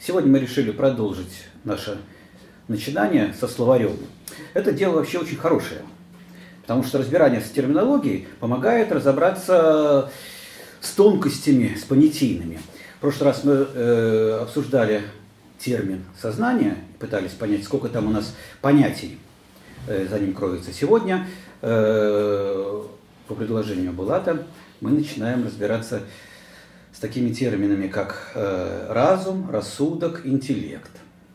Сегодня мы решили продолжить наше начинание со словарем. Это дело вообще очень хорошее, потому что разбирание с терминологией помогает разобраться с тонкостями, с понятийными. В прошлый раз мы обсуждали термин «сознание», пытались понять, сколько там у нас понятий за ним кроется. Сегодня, по предложению Булата, мы начинаем разбираться с такими терминами, как разум, рассудок, интеллект.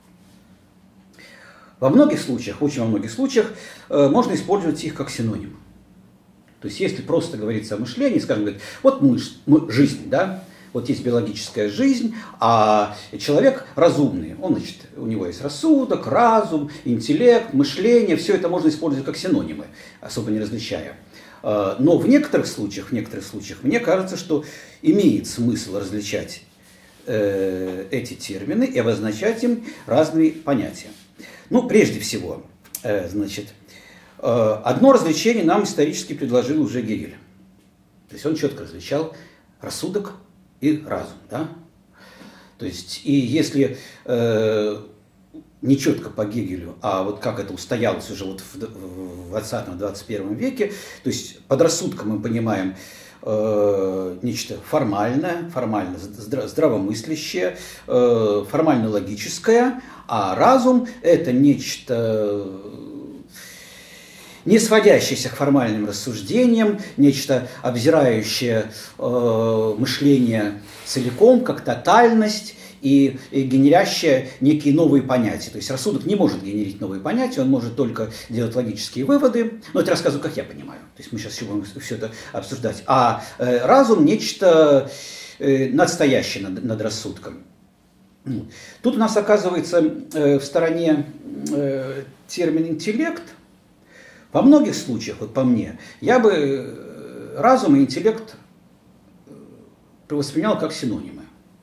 Во многих случаях, очень во многих случаях, можно использовать их как синоним. То есть, если просто говорится о мышлении, скажем, говорит, вот жизнь, да, вот есть биологическая жизнь, а человек разумный, он, значит, у него есть рассудок, разум, интеллект, мышление, все это можно использовать как синонимы, особо не различая. Но в некоторых случаях, мне кажется, что имеет смысл различать эти термины и обозначать им разные понятия. Ну, прежде всего, значит, одно различение нам исторически предложил уже Гегель. То есть он четко различал рассудок и разум, да? То есть, и если не четко по Гегелю, а вот как это устоялось уже вот в 20-21 веке, то есть под рассудком мы понимаем нечто формальное, формально здравомыслящее, формально логическое, а разум – это нечто не сводящееся к формальным рассуждениям, нечто обзирающее мышление целиком, как тотальность, и генерящее некие новые понятия. То есть рассудок не может генерить новые понятия, он может только делать логические выводы. Но это рассказываю, как я понимаю. То есть мы сейчас будем все это обсуждать. А разум – нечто надстоящее над рассудком. Тут у нас оказывается в стороне термин «интеллект». Во многих случаях, вот по мне, я бы разум и интеллект воспринял как синонимы.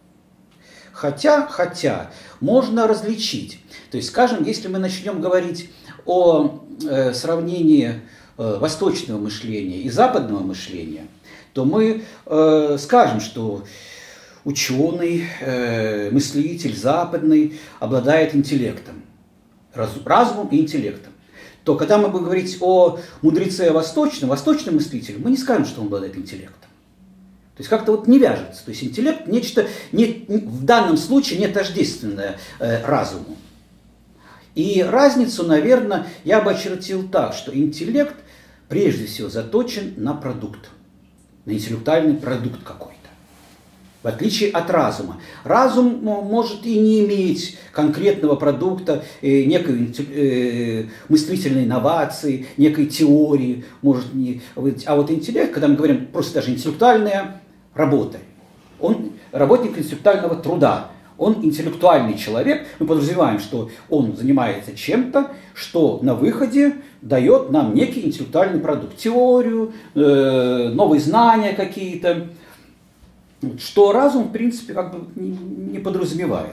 Хотя можно различить. То есть, скажем, если мы начнем говорить о сравнении восточного мышления и западного мышления, то мы скажем, что ученый, мыслитель западный обладает интеллектом, разумом и интеллектом. То когда мы будем говорить о мудреце восточном мыслителе, мы не скажем, что он обладает интеллектом. То есть как-то вот не вяжется. То есть интеллект нечто в данном случае не тождественное разуму. И разницу, наверное, я бы очертил так, что интеллект прежде всего заточен на продукт, на интеллектуальный продукт какой-то. В отличие от разума. Разум может и не иметь конкретного продукта, некой мыслительной инновации, некой теории. Может не... А вот интеллект, когда мы говорим просто даже интеллектуальная работа, он работник интеллектуального труда, он интеллектуальный человек, мы подразумеваем, что он занимается чем-то, что на выходе дает нам некий интеллектуальный продукт, теорию, новые знания какие-то, что разум, в принципе, как бы не подразумевает.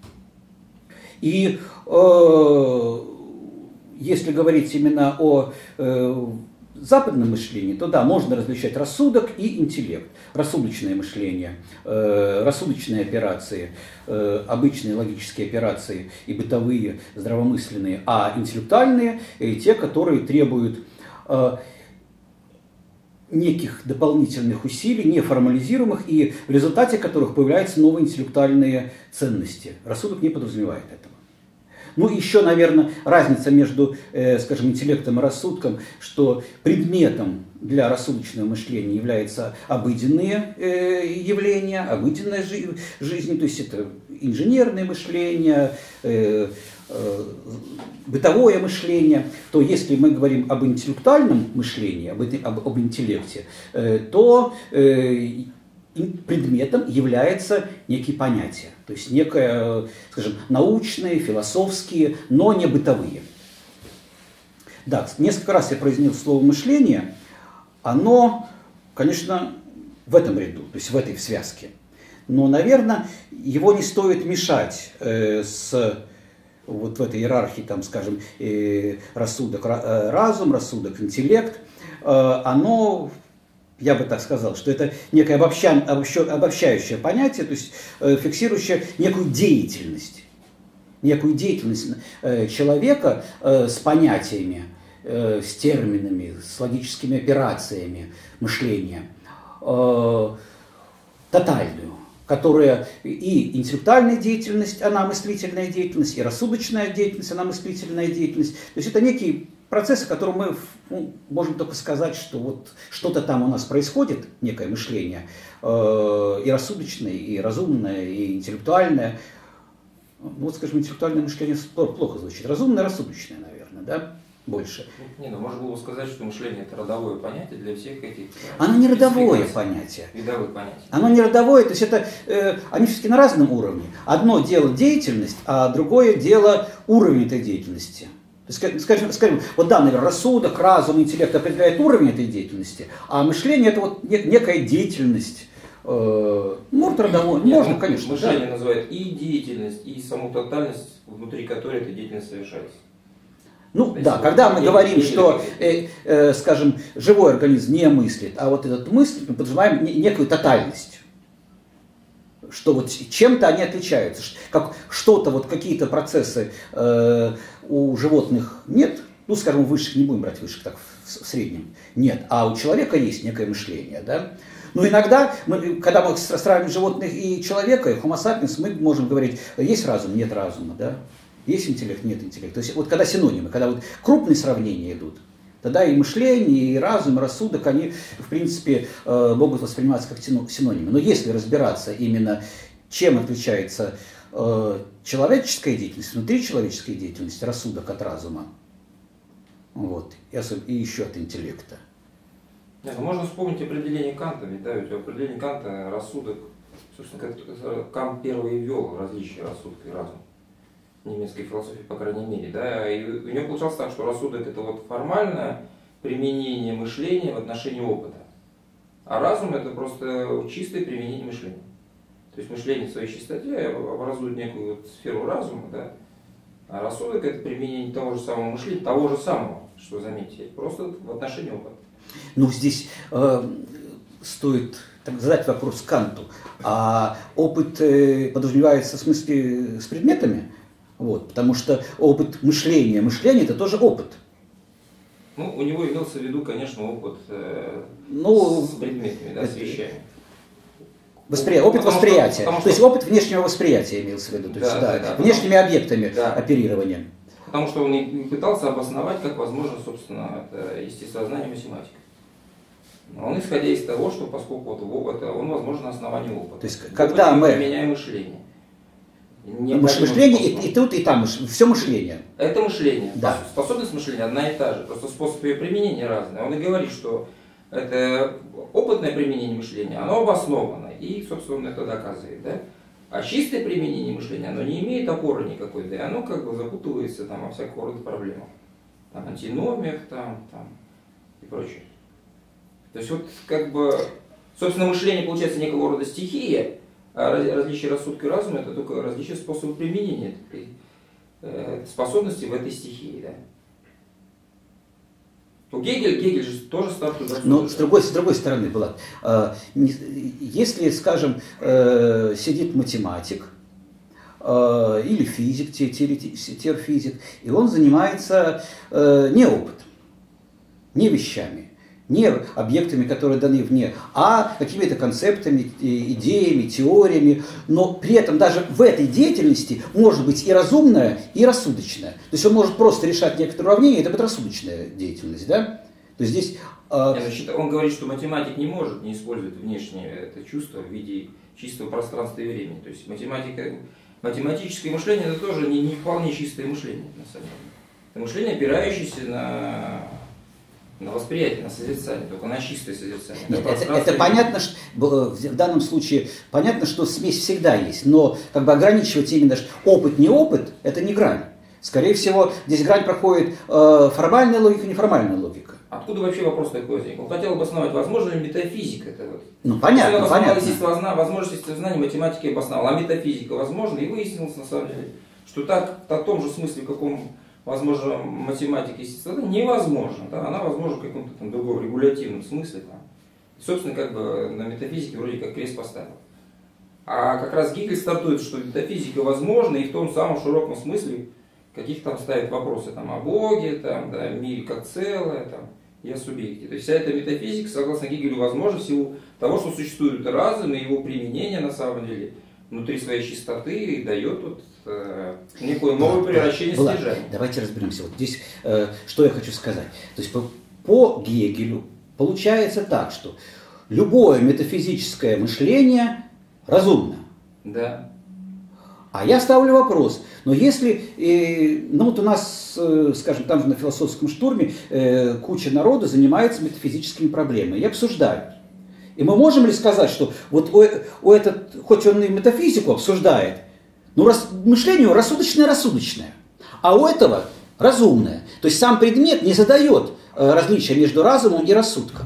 И если говорить именно о западном мышлении, то да, можно различать рассудок и интеллект. Рассудочное мышление, рассудочные операции, обычные логические операции и бытовые, здравомысленные, а интеллектуальные – те, которые требуют неких дополнительных усилий, неформализируемых, и в результате которых появляются новые интеллектуальные ценности. Рассудок не подразумевает этого. Ну, еще, наверное, разница между, скажем, интеллектом и рассудком, что предметом для рассудочного мышления являются обыденные явления, обыденная жизнь, то есть это инженерное мышление, бытовое мышление, то если мы говорим об интеллектуальном мышлении, об интеллекте, то предметом является некие понятия, то есть некое, скажем, научные, философские, но не бытовые. Да, несколько раз я произнес слово «мышление», оно, конечно, в этом ряду, то есть в этой связке. Но, наверное, его не стоит мешать с вот в этой иерархии, там, скажем, рассудок, разум, рассудок, интеллект. Оно Я бы так сказал, что это некое обобщающее понятие, то есть фиксирующее некую деятельность человека с понятиями, с терминами, с логическими операциями мышления, тотальную, которая и интеллектуальная деятельность, она мыслительная деятельность, и рассудочная деятельность, она мыслительная деятельность. То есть это некие процессы, которые мы можем только сказать, что вот что-то там у нас происходит, некое мышление, и рассудочное, и разумное, и интеллектуальное. Ну, вот, скажем, интеллектуальное мышление плохо звучит. Разумное, рассудочное, наверное, да? Больше. Не, ну можно было бы сказать, что мышление это родовое понятие для всех этих. Оно не родовое понятие. Видовое понятие. Оно не родовое, то есть это они все-таки на разном уровне. Одно дело деятельность, а другое дело уровень этой деятельности. То есть, скажем, вот да, наверное, рассудок, разум, интеллект определяет уровень этой деятельности, а мышление это вот некая деятельность. Может родовое, можно, конечно. Мышление называют и деятельность, и саму тотальность, внутри которой эта деятельность совершается. Ну да, когда мы говорим, что, скажем, живой организм не мыслит, а вот этот мыслит, мы подразумеваем некую тотальность. Что вот чем-то они отличаются. Как что-то, вот какие-то процессы у животных нет, ну, скажем, высших, не будем брать высших, так в среднем, нет, а у человека есть некое мышление, да. Но иногда, когда мы сравниваем животных и человека, и Homo sapiens, мы можем говорить, есть разум, нет разума, да. Есть интеллект, нет интеллекта. То есть вот когда синонимы, когда вот крупные сравнения идут, тогда и мышление, и разум, и рассудок, они, в принципе, могут восприниматься как синонимы. Но если разбираться именно, чем отличается человеческая деятельность, внутри человеческой деятельности, рассудок от разума, вот, и еще от интеллекта. Нет, ну можно вспомнить определение Канта, ведь да, ведь определение Канта рассудок, собственно, как Кант первый ввел различия рассудка и разума. Немецкой философии, по крайней мере, да, и у него получалось так, что рассудок это вот формальное применение мышления в отношении опыта, а разум это просто чистое применение мышления. То есть мышление в своей чистоте образует некую вот сферу разума, да, а рассудок это применение того же самого мышления, того же самого, что заметьте, просто в отношении опыта. Ну здесь стоит задать вопрос Канту, а опыт подразумевается в смысле с предметами? Вот, потому что опыт мышления это тоже опыт. Ну, у него имелся в виду, конечно, опыт с предметами, да, с вещами. Опыт восприятия. То есть опыт внешнего восприятия имелся в виду. То есть, внешними объектами оперирования. Потому что он и пытался обосновать, как возможно, собственно, это естествознание математика. Он, исходя из того, что поскольку он возможен на основании опыта. То есть, когда мы применяем мышление. Мышление и тут, и там, все мышление. Это мышление. Да. Способность мышления одна и та же, просто способ ее применения разный. Он и говорит, что это опытное применение мышления, оно обосновано, и, собственно, он это доказывает. Да? А чистое применение мышления, оно не имеет опоры никакой, да и оно как бы запутывается там, во всякого рода проблемах. Там, антиномиях там, и прочее. То есть, вот как бы, собственно, мышление получается некого рода стихия, а различие рассудка и разума это только различие способа применения этой способности в этой стихии. Да? Гегель же тоже стартует рассудок. Но с другой стороны, Влад, если, скажем, сидит математик или физик, теофизик, и он занимается не опытом, не вещами, не объектами, которые даны вне, а какими-то концептами, идеями, теориями. Но при этом даже в этой деятельности может быть и разумная, и рассудочная. То есть он может просто решать некоторые уравнения, это будет рассудочная деятельность. Да? То есть здесь, он говорит, что математик не может не использовать внешнее это чувство в виде чистого пространства и времени. То есть математическое мышление это тоже не вполне чистое мышление, на самом деле. Это мышление, опирающееся на восприятие, на созерцание, только на чистое созерцание. Нет, это понятно, что в данном случае понятно, что смесь всегда есть, но как бы ограничивать именно опыт, не опыт, это не грань. Скорее всего, здесь грань проходит формальная логика, неформальная логика. Откуда вообще вопрос такой возник? Он хотел обосновать, возможно ли метафизика. Это вот. Ну, понятно, понятно. Возможность естествознания математики обосновал, а метафизика возможно, и выяснилось на самом деле, что так, в том же смысле, в каком возможно, математика естествознания невозможно. Да? Она возможна в каком-то там другом регулятивном смысле. Там. И, собственно, как бы на метафизике вроде как крест поставил. А как раз Гегель стартует, что метафизика возможна, и в том самом широком смысле каких-то там ставит вопросы там, о Боге, там, да, мире как целое, там, и о субъекте. То есть вся эта метафизика, согласно Гегелю, возможна в силу того, что существует разум, и его применение на самом деле внутри своей чистоты дает вот, некое новое превращение содержания. Давайте разберемся. Вот здесь, что я хочу сказать. То есть по Гегелю получается так, что любое метафизическое мышление разумно. Да. А я ставлю вопрос, но если, ну вот у нас, скажем, там же на философском штурме куча народа занимается метафизическими проблемами и обсуждают. И мы можем ли сказать, что вот у этот, хоть он и метафизику обсуждает, но мышление рассудочное, а у этого разумное. То есть сам предмет не задает различия между разумом и рассудком.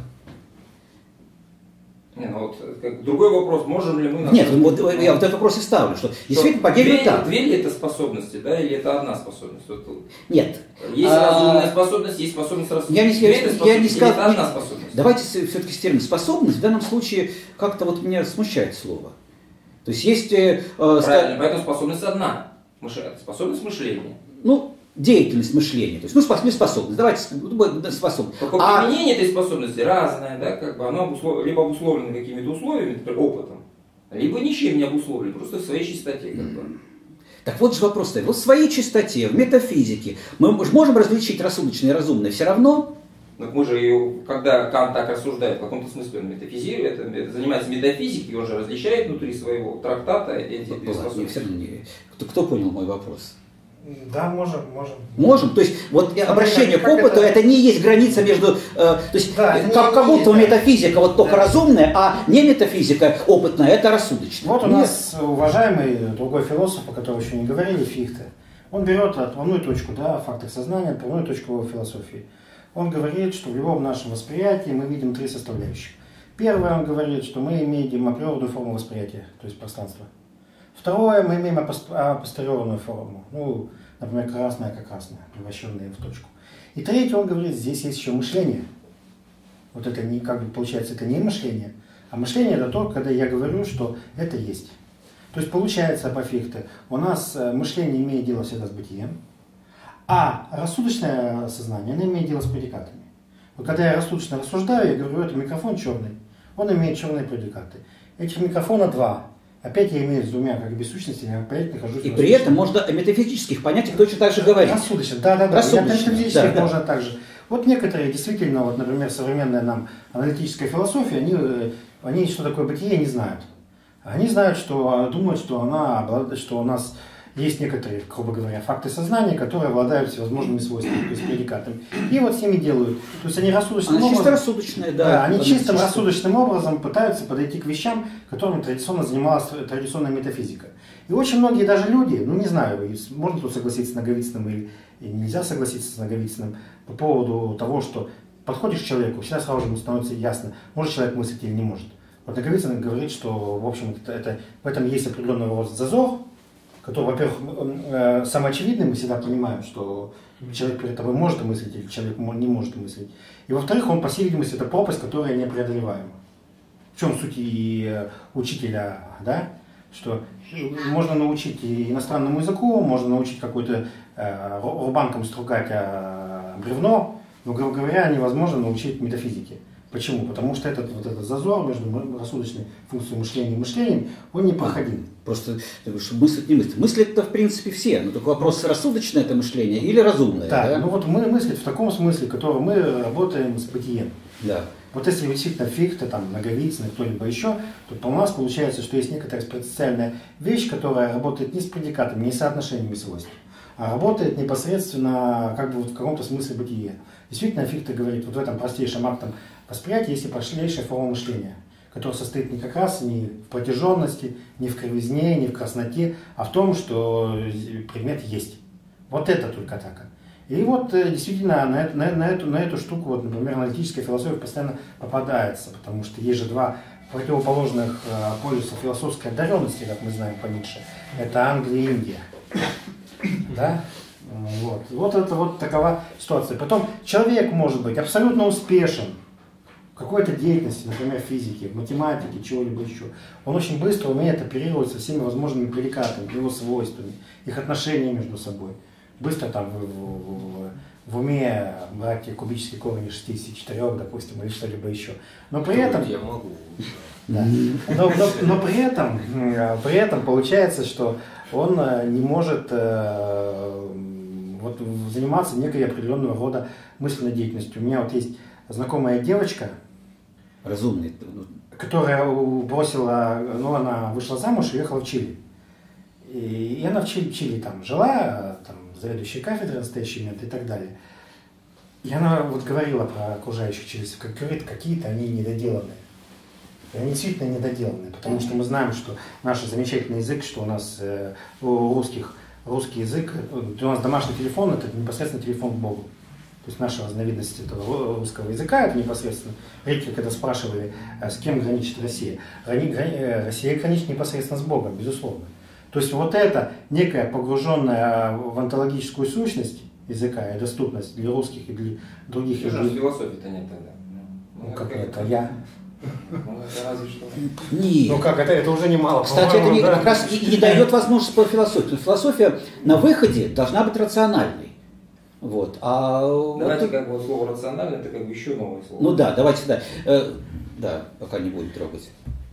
Вот, другой вопрос, можем ли мы... Нет, вот я вот этот вопрос и ставлю, что действительно по Гегелю так. Две ли это способности, да, или это одна способность? Нет. Есть разумная способность, есть способность рассудить. Я не сказал, это одна способность? Давайте все-таки с термином способность в данном случае как-то вот меня смущает слово. То есть есть... Правильно, поэтому способность одна. Способность мышления. Ну, деятельность мышления. То есть, ну, способность. Давайте способность. Только применение этой способности разное, да, как бы оно либо обусловлено какими-то условиями, например, опытом, либо ничем не обусловлено, просто в своей чистоте. Как бы. Так вот же вопрос стоит. Вот в своей чистоте, в метафизике мы можем различить рассудочное и разумное все равно? Так мы же, когда Кант так рассуждает, в каком-то смысле он метафизирует, это занимается метафизикой, он же различает внутри своего трактата эти две способности. Кто понял мой вопрос? Да, можем. Можем. То есть вот обращение к опыту это не есть граница между... то есть да, как будто метафизика вот только разумная, а не метафизика опытная, это рассудочная. Вот у нас уважаемый другой философ, о котором еще не говорили, Фихте. Он берет отправную точку, да, фактов сознания, отправную точку философии. Он говорит, что в любом нашем восприятии мы видим три составляющих. Первое, он говорит, что мы имеем априорную форму восприятия, то есть пространство. Второе, мы имеем апостериорную форму, ну, например, красное как красное, превращенное в точку. И третье, он говорит, здесь есть еще мышление. Вот это не, как бы получается, это не мышление, а мышление это то, когда я говорю, что это есть. То есть получается по Фихте, у нас мышление имеет дело всегда с бытием, а рассудочное сознание, оно имеет дело с предикатами. Вот когда я рассудочно рассуждаю, я говорю, это микрофон черный, он имеет черные предикаты. Этих микрофона два. Опять я имею с двумя как бы сущностями, опять нахожусь. И при этом можно о метафизических понятиях точно так же говорить. Рассудочно, да. Метафизических можно так же. Вот некоторые действительно, вот, например, современная нам аналитическая философия, они что такое бытие не знают. Они знают, что думают, что у нас есть некоторые, грубо говоря, факты сознания, которые обладают всевозможными свойствами, то есть предикатами. И вот с ними делают. То есть они рассудочным образом... чисто рассудочные, да. Да, они чистым рассудочным образом пытаются подойти к вещам, которыми традиционно занималась традиционная метафизика. И очень многие даже люди, ну не знаю, можно тут согласиться с Наговицыным или нельзя согласиться с Наговицыным по поводу того, что подходишь к человеку, всегда сразу же ему становится ясно, может человек мыслить или не может. Вот Наговицын говорит, что в общем в этом есть определенный рост зазор, который, во-первых, самоочевидный, мы всегда понимаем, что человек перед тобой может мыслить, или человек не может мыслить. И во-вторых, он, по всей видимости, это пропасть, которая непреодолеваема. В чем суть и учителя, да? Что можно научить и иностранному языку, можно научить какой-то рубанком стругать бревно, но, грубо говоря, невозможно научить метафизике. Почему? Потому что этот зазор между рассудочной функцией мышления и мышлением, он непроходим. Просто мыслить не мыслить. Мыслят-то в принципе все, но только вопрос, рассудочное это мышление или разумное. Да, ну вот мы мыслим в таком смысле, в котором мы работаем с бытием. Да. Вот если действительно Фихте, там, Наговицын, кто-либо еще, то у нас получается, что есть некоторая специальная вещь, которая работает не с предикатами, не с соотношениями свойств, а работает непосредственно как бы вот в каком-то смысле бытия. Действительно, Фихте говорит, вот в этом простейшем актом восприятия есть и простейшая форма мышления, которая состоит не как раз не в протяженности, не в кривизне, не в красноте, а в том, что предмет есть. Вот это только так. И вот действительно на эту штуку, вот, например, аналитическая философия постоянно попадается, потому что есть же два противоположных полюса философской одаренности, как мы знаем по Ницше. Это Англия и Индия. Да? Вот это вот такова ситуация. Потом человек может быть абсолютно успешен в какой-то деятельности, например, физике, в математике, чего-либо еще, он очень быстро умеет оперировать со всеми возможными предикатами, его свойствами, их отношения между собой. Быстро там в уме брать кубический корень из 64, допустим, или что-либо еще. Но при этом... Я могу. Да. Но при этом получается, что он не может вот, заниматься некой определенного рода мысленной деятельностью. У меня вот есть знакомая девочка, разумный, которая бросила, ну, она вышла замуж и уехала в Чили. И она в Чили там жила, там, заведующая кафедрой в настоящий момент и так далее. И она вот говорила про окружающих чилийцев, как говорит, какие-то они недоделанные. И они действительно недоделанные, потому что мы знаем, что наш замечательный язык, что у нас у русских, русский язык, у нас домашний телефон, это непосредственно телефон к Богу. То есть наша разновидность этого русского языка, это непосредственно, редко когда спрашивали, с кем граничит Россия. Россия граничит непосредственно с Богом, безусловно. То есть вот это некая погруженная в онтологическую сущность языка и доступность для русских и для других языков. Философии-то нет тогда. Ну как это, я... Ну, это разве что. Нет. Ну как, это уже немало. Кстати, это да? как раз и не дает возможности по философии. Философия на выходе должна быть рациональной. Вот. Давайте как вот слово рационально, это как бы еще новое слово. Ну да, давайте, да. Да, пока не будем трогать.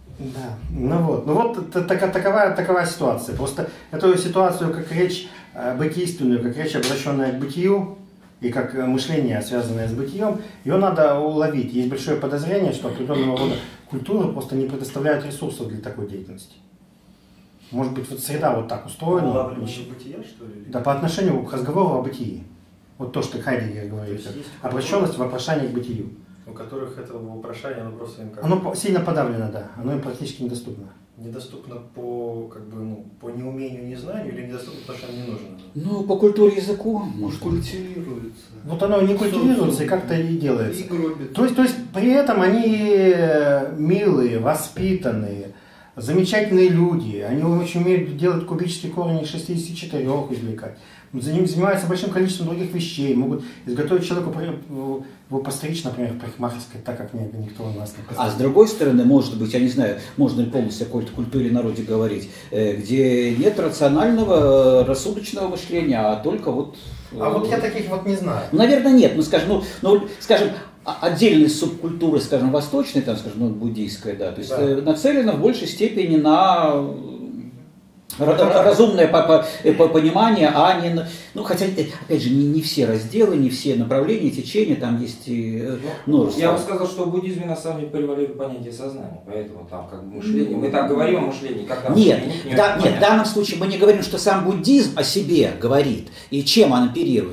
Да, ну вот такова ситуация. Просто эту ситуацию, как речь бытийственную, как речь, обращенная к бытию, и как мышление, связанное с бытием, ее надо уловить. Есть большое подозрение, что определенного рода культуры просто не предоставляют ресурсов для такой деятельности. Может быть, вот среда вот так устроена. Бытия, что ли? Да, по отношению к разговору о бытии. Вот то, что Хайдеггер говорит. Обращенность в вопрошание к бытию. У которых это вопрошание, оно просто им как... Оно сильно подавлено, да. Оно им практически недоступно. Недоступно по, как бы, ну, по неумению, незнанию, или недоступно, потому что оно не нужно? Ну, по культуре языку, может, культивируется. Вот оно не культивируется и как-то и делается. И гробит. То есть при этом они милые, воспитанные, замечательные люди. Они очень умеют делать кубический корень из 64 извлекать. Занимаются большим количеством других вещей. Могут изготовить человеку, его постричь, например, в парикмахерской, так как никто у нас не постричь. А с другой стороны, может быть, я не знаю, можно ли полностью о какой-то культуре народе говорить, где нет рационального, рассудочного мышления, а только вот... А вот я таких вот не знаю. Ну, наверное, нет. Скажем, отдельные субкультуры, скажем, восточные, там, скажем, буддийская, да, то есть нацелена в большей степени на разумное понимание, а не... Ну, хотя, опять же, не все разделы, не все направления, течения, там есть множество. Я бы сказал, что в буддизме на самом деле превалирует понятие сознания, поэтому там как бы мышление. Мы так говорим о мышлении, как там... Нет, в данном случае мы не говорим, что сам буддизм о себе говорит и чем он оперирует,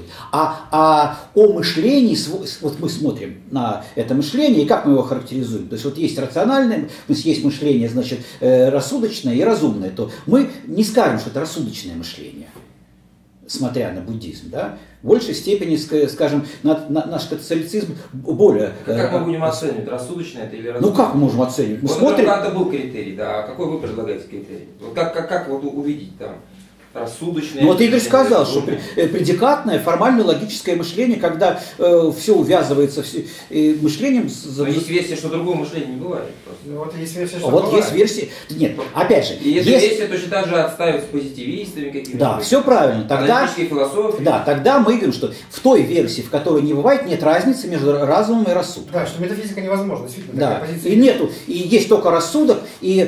а о мышлении, вот мы смотрим на это мышление и как мы его характеризуем. То есть вот есть рациональное, то есть есть мышление, значит, рассудочное и разумное, то мы не скажем, что это рассудочное мышление, смотря на буддизм, да, в большей степени, скажем, наш католицизм более... Как мы будем оценивать, рассудочное это или рассудочное? Ну как мы можем оценивать? Мы смотрим... Когда был критерий, да, а какой вы предлагаете критерий? Вот как вот увидеть там? Рассудочное. Ну вот Игорь сказал, что предикатное, формально-логическое мышление, когда все увязывается мышлением... Но есть версия, что другого мышления не бывает. Ну, вот есть версия, что вот бывает. есть версия... Нет, опять же... И эта версия точно так же отстаивает с позитивистами какими-то. Да, все правильно. Тогда, да, тогда мы говорим, что в той версии, в которой не бывает, нет разницы между разумом и рассудком. Да, что метафизика невозможна, действительно. Да, и нету, и есть только рассудок, и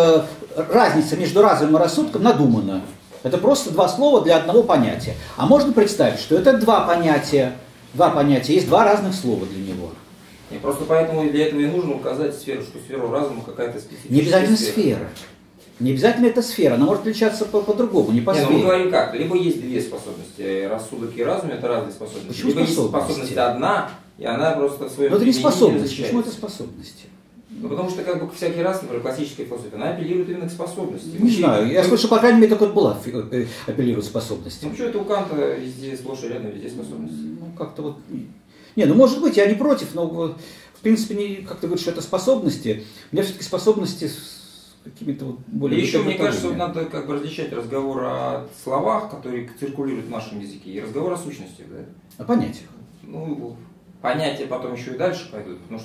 разница между разумом и рассудком надумана. Это просто два слова для одного понятия. А можно представить, что это два понятия, есть два разных слова для него. И просто поэтому для этого и нужно указать сферу, что сфера разума какая-то специфическая. Не обязательно сфера. Не обязательно это сфера, она может отличаться по-другому, не по сфере. Мы говорим как, либо есть две способности, рассудок и разум это разные способности. Почему либо способности? Есть способность одна, и она просто в своем... Но это не способность, почему это способности? Ну, потому что, как бы, всякий раз, например, классическая философия, она апеллирует именно к способности. Не знаю, я слышу, по крайней мере, только была апеллирует способности. Ну, почему это у Канта везде сплошь и рядом, везде способности? Ну, как-то вот... Не, ну, может быть, я не против, но, в принципе, как ты говоришь, что это способности. У меня все-таки способности с какими-то вот более... И еще, мне кажется, вот надо как бы различать разговор о словах, которые циркулируют в нашем языке, и разговор о сущностях, да? О понятиях. Ну, понятия потом еще и дальше пойдут, потому что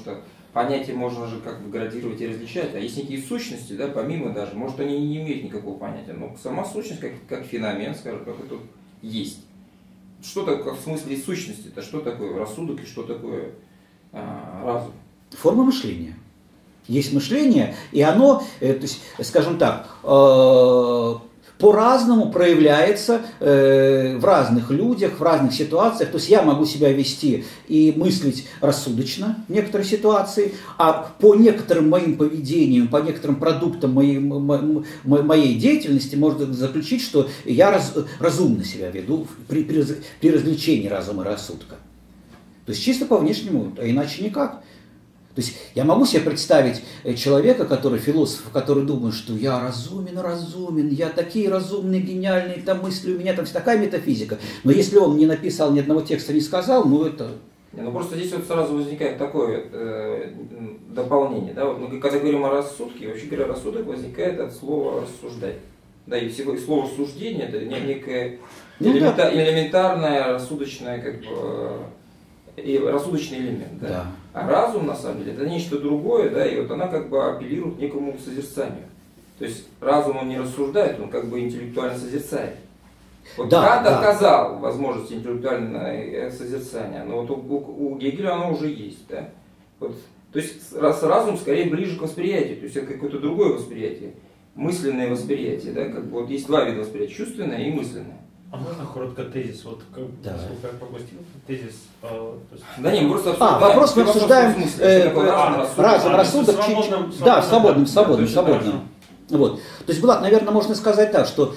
понятия можно же как бы градировать и различать, а есть некие сущности, да, помимо даже, может они не имеют никакого понятия, но сама сущность как феномен, скажем, как это есть. Что такое в смысле сущности, это что такое рассудок и что такое разум? Форма мышления. Есть мышление, и оно, то есть, скажем так, по-разному проявляется в разных людях, в разных ситуациях. То есть я могу себя вести и мыслить рассудочно в некоторой ситуации, а по некоторым моим поведениям, по некоторым продуктам моей деятельности можно заключить, что я разумно себя веду при развлечении разума и рассудка. То есть чисто по внешнему, а иначе никак. То есть я могу себе представить человека, который философ, который думает, что я разумен, я такие разумные, гениальные, там мысли, у меня там такая метафизика. Но если он не написал ни одного текста, не сказал, ну это... Ну просто здесь вот сразу возникает такое дополнение. Да? Вот мы когда говорим о рассудке, вообще говоря, рассудок возникает от слова рассуждать. Да, и всего и слово суждение это некое элементарное рассудочное как бы... И рассудочный элемент, да? Да. А разум, на самом деле, это нечто другое, да, и вот она как бы апеллирует к некому созерцанию. То есть разум он не рассуждает, он как бы интеллектуально созерцает. Вот Кант отказал возможности интеллектуального созерцания, но вот у Гегеля оно уже есть, да. Вот, то есть разум скорее ближе к восприятию, то есть это какое-то другое восприятие, мысленное восприятие, да, как бы вот есть два вида восприятия, чувственное и мысленное. А можно коротко тезис? Вот как пропустил тезис. Да не, мы просто обсуждаем. Вопрос мы обсуждаем разум, рассудок. Да, свободным. Вот. То есть, Булат, наверное, можно сказать так, что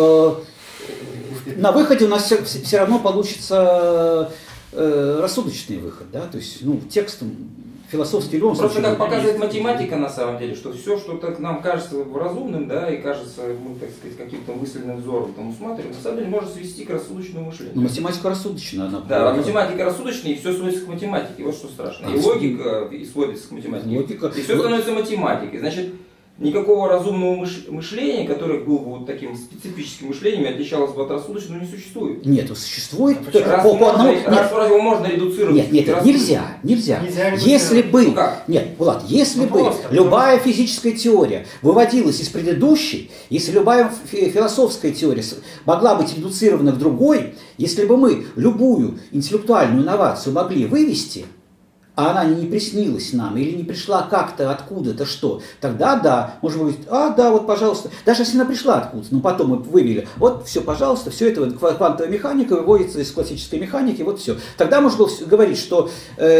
на выходе у нас все равно получится рассудочный выход, да, то есть, ну, текстом философский любом случае. Просто как показывает математика на самом деле, что все, что так нам кажется разумным, да, и кажется, мы, так сказать, каким-то мысленным взором там усматриваем, на самом деле можно свести к рассудочному мышлению. Но математика рассудочная, она. Да, математика рассудочная, и все сводится к математике, вот что страшно. И логика и сводится к математике. И все становится математикой. Значит, никакого разумного мышления, которое было бы вот таким специфическим мышлением и отличалось бы от рассудочного, не существует. Нет, существует. Разве его можно редуцировать? Нет, нельзя. Если бы, Влад, если бы любая физическая теория выводилась из предыдущей, если любая философская теория могла быть редуцирована к другой, если бы мы любую интеллектуальную инновацию могли вывести, а она не приснилась нам или не пришла как-то откуда-то что, тогда да, можно говорить, вот, пожалуйста, даже если она пришла откуда-то, но потом мы вывели, вот, все, пожалуйста, все это квантовая механика выводится из классической механики, вот все. Тогда можно было говорить, что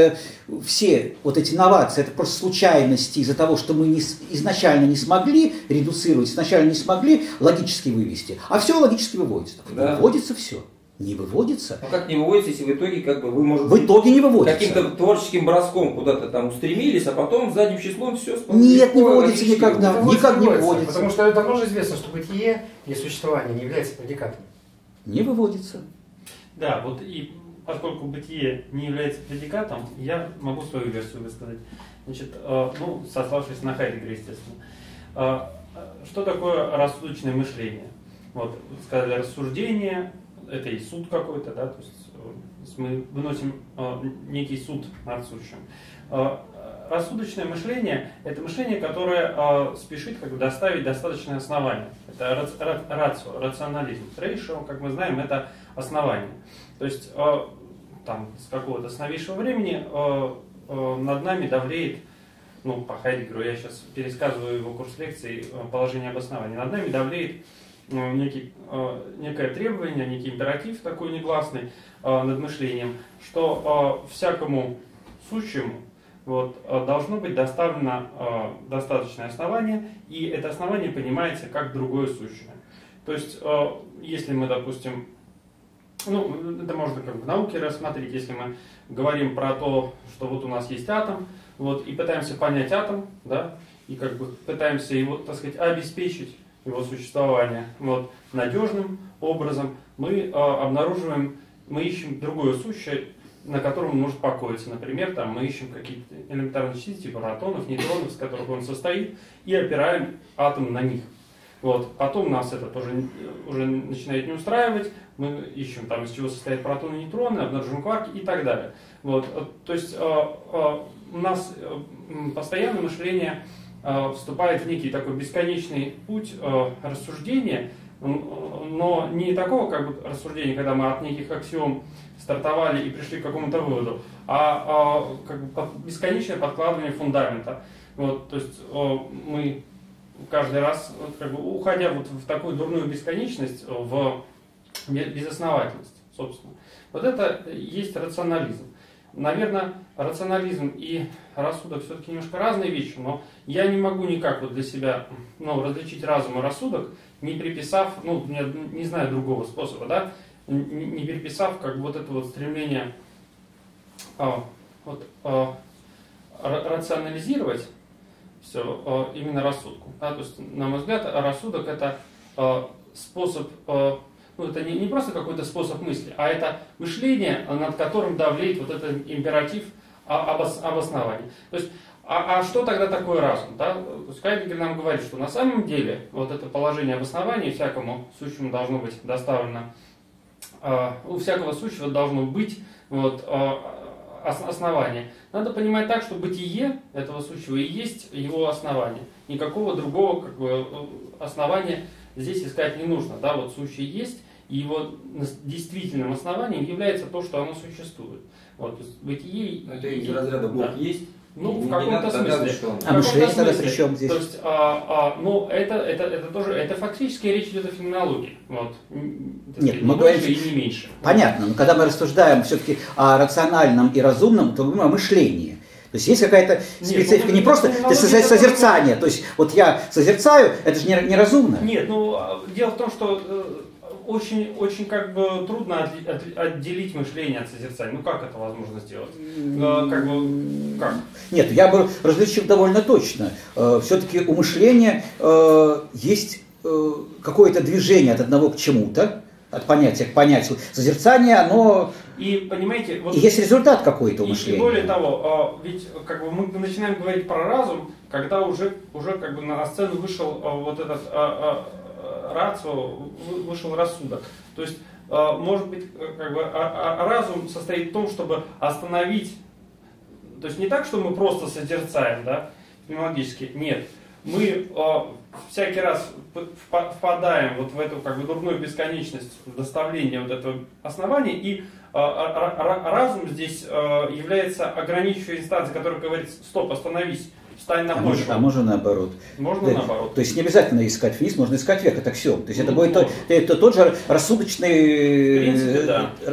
все вот эти инновации, это просто случайности из-за того, что мы изначально не смогли редуцировать, изначально не смогли логически вывести, а все логически выводится. Да. Выводится все. Не выводится. Ну как не выводится, если в итоге как бы вы можете в итоге не выводится. Каким-то творческим броском куда-то там устремились, а потом задним числом все Нет, не выводится никогда. Никак не выводится. Потому что давно же известно, что бытие и существование не является предикатом. Не выводится. Да, вот и поскольку бытие не является предикатом, я могу свою версию высказать. Значит, сославшись на Хайдеггера, естественно. Что такое рассудочное мышление? Вот, сказали рассуждение. Это и суд какой-то, да, то есть мы выносим некий суд над сущим. Рассудочное мышление – это мышление, которое спешит как бы доставить достаточное основание. Это рацио, рационализм. Ratio, как мы знаем, это основание. То есть там, с какого-то с новейшего времени над нами давлеет, по Хайдеггеру, я сейчас пересказываю его курс лекций, положение обоснования, над нами давлеет некое требование, некий императив такой негласный над мышлением, что всякому сущему должно быть доставлено достаточное основание, и это основание понимается как другое сущее. То есть, если мы, допустим, это можно как в науке рассмотреть, если мы говорим про то, что вот у нас есть атом, и пытаемся понять атом, да, и как бы пытаемся его, так сказать, обеспечить его существование надежным образом, мы обнаруживаем, мы ищем другое сущее, на котором он может покоиться. Например, там мы ищем какие-то элементарные частицы, типа протонов, нейтронов, из которых он состоит, и опираем атом на них. Потом нас это тоже уже начинает не устраивать, мы ищем, там, из чего состоят протоны и нейтроны, обнаруживаем кварки и так далее. То есть у нас постоянно мышление вступает в некий такой бесконечный путь рассуждения, но не такого как бы рассуждения, когда мы от неких аксиом стартовали и пришли к какому-то выводу, а как бы бесконечное подкладывание фундамента. Вот, то есть мы каждый раз, как бы, уходя вот в такую дурную бесконечность, в безосновательность, собственно. Вот это есть рационализм. Наверное, рационализм и рассудок все-таки немножко разные вещи, но я не могу никак вот для себя различить разум и рассудок, не приписав, не знаю другого способа, да, не переписав как бы вот это вот стремление рационализировать все именно рассудку. Да? То есть, на мой взгляд, рассудок это способ, это не просто какой-то способ мысли, а это мышление, над которым давлеет вот этот императив обоснования. То есть, а что тогда такое разум? Да? То есть Хайдеггер нам говорит, что на самом деле вот это положение обоснования всякому сущему должно быть доставлено, у всякого сущего должно быть основание. Надо понимать так, что бытие этого сущего и есть его основание. Никакого другого как бы, основания здесь искать не нужно. Да? Вот сущее есть, и его действительным основанием является то, что оно существует. Вот, то есть бытие... Это из разряда Бог есть? В каком-то смысле. А мышление тогда при чем здесь? То есть, это тоже, это фактически речь идет о феноменологии. Вот. Нет, мы больше говорим, и не меньше. Понятно, но когда мы рассуждаем все-таки о рациональном и разумном, то мы говорим о мышлении. То есть есть какая-то специфика, не просто созерцание. То есть вот я созерцаю, это же не разумно. Нет, дело в том, что очень как бы трудно отделить мышление от созерцания. Как это возможно сделать? Как? Нет, я бы различил довольно точно. Все-таки у мышления есть какое-то движение от одного к чему-то, от понятия к понятию. Созерцание, оно... И понимаете, и есть результат какой-то у мышления. И более того, ведь как бы мы начинаем говорить про разум, когда уже как бы на сцену вышел вот этот рацио, вышел рассудок. То есть, может быть, как бы разум состоит в том, чтобы остановить, то есть не так, что мы просто созерцаем, да, феноменологически, нет. Мы всякий раз впадаем вот в эту как бы дурную бесконечность доставления вот этого основания, и разум здесь является ограничивающей инстанцией, которая говорит: стоп, остановись, встань на почву. А можно наоборот. Можно наоборот. То есть не обязательно искать вниз, можно искать вверх, это аксиом. То есть это будет тот же рассудочный... В принципе,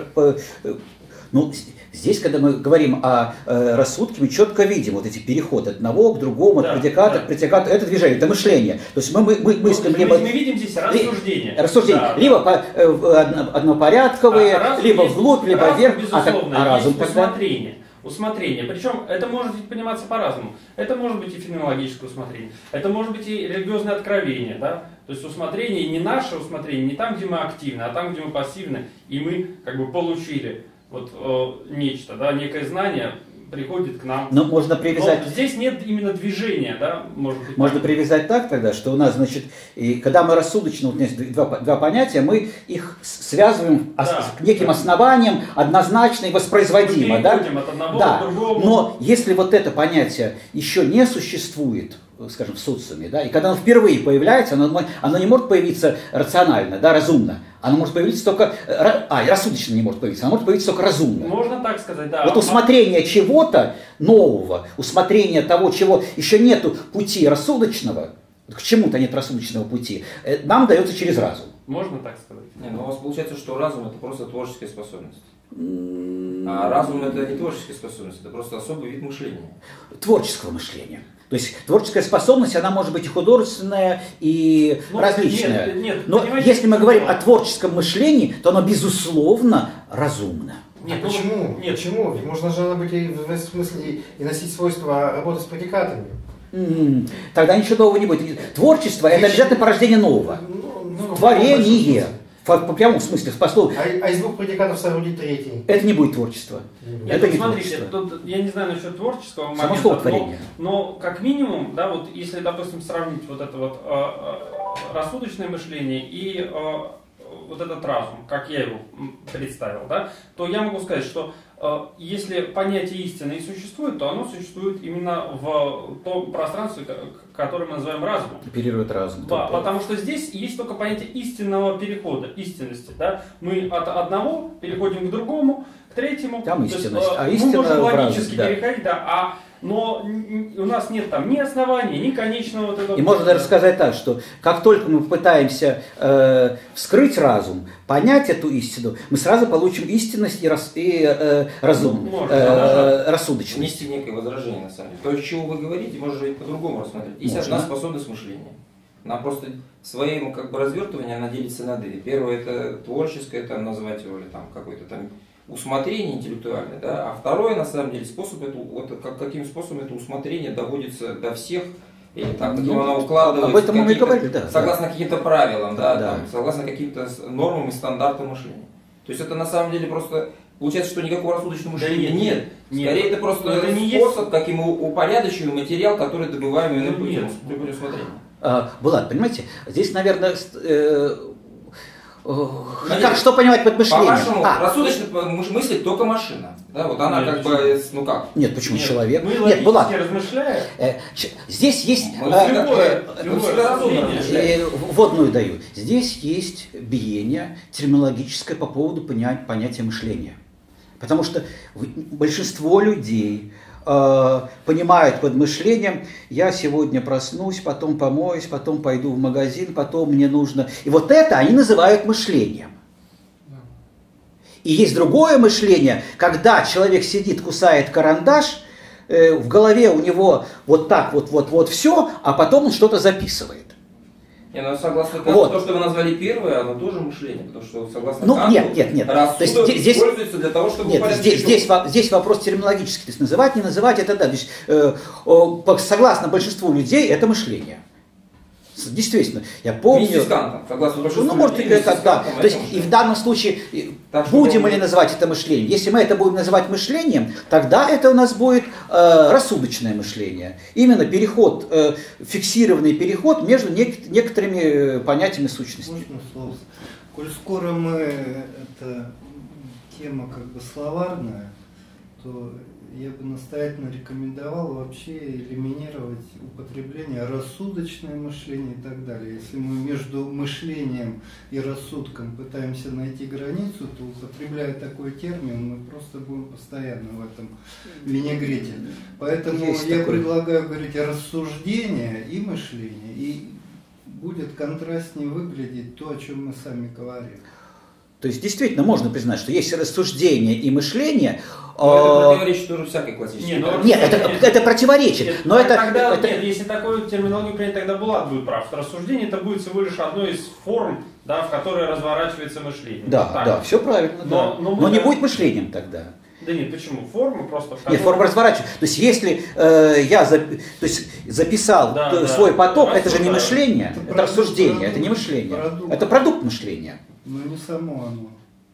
да. Здесь, когда мы говорим о рассудке, мы четко видим вот эти переходы от одного к другому, от предиката к предикату. Это движение, это мышление. То есть мы мыслим либо... Мы видим здесь рассуждение. Да. Либо однопорядковые, либо вглубь, либо вверх. Безусловно, разум есть тогда... усмотрение. Причем это может пониматься по-разному. Это может быть и феноменологическое усмотрение, это может быть и религиозное откровение. Да? То есть усмотрение не наше усмотрение, не там, где мы активны, а там, где мы пассивны, и мы как бы получили нечто, да, некое знание приходит к нам. Но можно привязать... Но здесь нет именно движения, да, может быть. Можно привязать так тогда, что у нас, значит, и когда мы рассудочно, вот есть два понятия, мы их связываем к неким основаниям, однозначно и воспроизводимо. Да? От одного к другому. Но если вот это понятие еще не существует, скажем, в социуме, да, и когда оно впервые появляется, оно не может появиться рационально, да, разумно. Оно может появиться только... и рассудочно не может появиться, оно может появиться только разумно. Можно так сказать, да. Вот усмотрение чего-то нового, усмотрение того, чего еще нету пути рассудочного, к чему-то нет рассудочного пути, нам дается через разум. Можно так сказать? У вас получается, что разум это просто творческая способность. А разум это не творческая способность, это просто особый вид мышления. Творческого мышления. То есть творческая способность, она может быть и художественная, и различная. Но если мы говорим о творческом мышлении, то оно безусловно разумно. Нет, почему? Нет, почему? Ведь можно же быть и в смысле и носить свойства работы с предикатами. Тогда ничего нового не будет. Творчество это обязательно порождение нового. Творение. В прямом смысле, в пословии. А из двух предикатов соорудить третий? Это не будет творчество. Это не смотрите, творчество. тут, я не знаю насчет творческого Само слово момента, творение. но как минимум, да, вот если, допустим, сравнить вот это вот рассудочное мышление и вот этот разум, как я его представил, да, то я могу сказать, что если понятие истины и существует, то оно существует именно в том пространстве, которое мы называем разумом. Оперирует разум. Да, потому что здесь есть только понятие истинного перехода, истинности. Да? Мы от одного переходим к другому, к третьему. Там То истинность, есть, а истина мы можем в логически разуме, да. переходить, да, но у нас нет там ни основания, ни конечного вот этого. И можно даже сказать так, что как только мы попытаемся вскрыть разум, понять эту истину, мы сразу получим истинность и разум, рассудочность. Внести некое возражение, на самом деле. То, из чего вы говорите, можно же и по-другому рассмотреть. Есть одна способность мышления. Она просто своим как бы развертыванием она делится на две. Первое это творческое, там назвать его, или там какой-то там усмотрение интеллектуальное, да, а второе, на самом деле, способ это, вот, каким способом это усмотрение доводится до всех, или там, каким оно укладывается, об этом мы и говорили, да, согласно каким-то правилам, да, да. там, согласно каким-то нормам и стандартам мышления. То есть это на самом деле просто получается, что никакого рассудочного мышления нет. Скорее это просто это не способ, есть... каким мы упорядочиваем материал, который добываем именно путем усмотрения. Булат, понимаете, здесь, наверное, что понимать под мышлением? По-вашему, рассудочно мыслит только машина. Да, вот она как бы, ну как? Нет, почему человек? Мы Нет, Булат, размышляем. Здесь есть... Вводную даю. Здесь есть биение терминологическое по поводу понятия мышления. Потому что большинство людей понимают под мышлением: я сегодня проснусь, потом помоюсь, потом пойду в магазин, потом мне нужно... И вот это они называют мышлением. И есть другое мышление, когда человек сидит, кусает карандаш, в голове у него вот так вот все, а потом он что-то записывает. Я согласно вот. То, что вы назвали первое, оно тоже мышление, потому что согласно Канту, нет. рассудок используется для того, чтобы... Нет, здесь вопрос терминологический, то есть называть, не называть, это да. То есть, согласно большинству людей, это мышление. Действительно, я помню... Вместе с Кантом, согласно большинству может, людей, да. То есть, и в данном случае, будем ли называть это мышлением? Если мы это будем называть мышлением, тогда это у нас будет рассудочное мышление. Именно переход, фиксированный переход между некоторыми понятиями сущности. Можно слово? Коль скоро эта тема как бы словарная, то я бы настоятельно рекомендовал вообще элиминировать употребление рассудочное мышление и так далее. Если мы между мышлением и рассудком пытаемся найти границу, то, употребляя такой термин, мы просто будем постоянно в этом винегрете. Поэтому я предлагаю говорить рассуждение и мышление, и будет контрастнее выглядеть то, о чем мы сами говорим. То есть действительно можно признать, что есть рассуждение и мышление. Но это противоречит тоже всякой классической. Нет, это противоречит. Но если такую терминологию принять, тогда Булат будет прав. Рассуждение это будет всего лишь одной из форм, да, в которой разворачивается мышление. Да, все правильно. Но не будет мышлением тогда. Да нет, почему? Форма просто... Нет, форма разворачивается. То есть если я записал свой поток, это же не мышление, это рассуждение, это не мышление. Это продукт мышления. Но не само оно.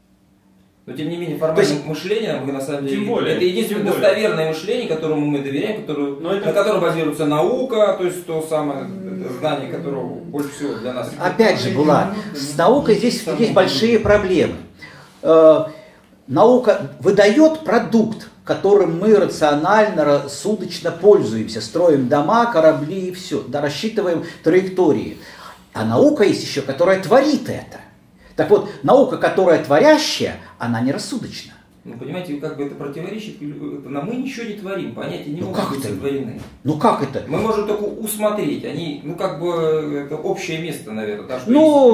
Но тем не менее, формальное мышление, мы на самом деле, это единственное достоверное мышление, которому мы доверяем, на котором базируется наука, то есть то самое знание, которого больше всего для нас. Опять же, Булат, с наукой здесь есть большие проблемы. Наука выдает продукт, которым мы рационально, рассудочно пользуемся, строим дома, корабли и все, да, рассчитываем траектории. А наука есть еще, которая творит это. Так вот, наука, которая творящая, она не рассудочна. Ну, понимаете, как бы это противоречит, но мы ничего не творим, понятия не могут быть сотворены. Ну как это? Мы можем только усмотреть, они, ну как бы, это общее место, наверное. Да,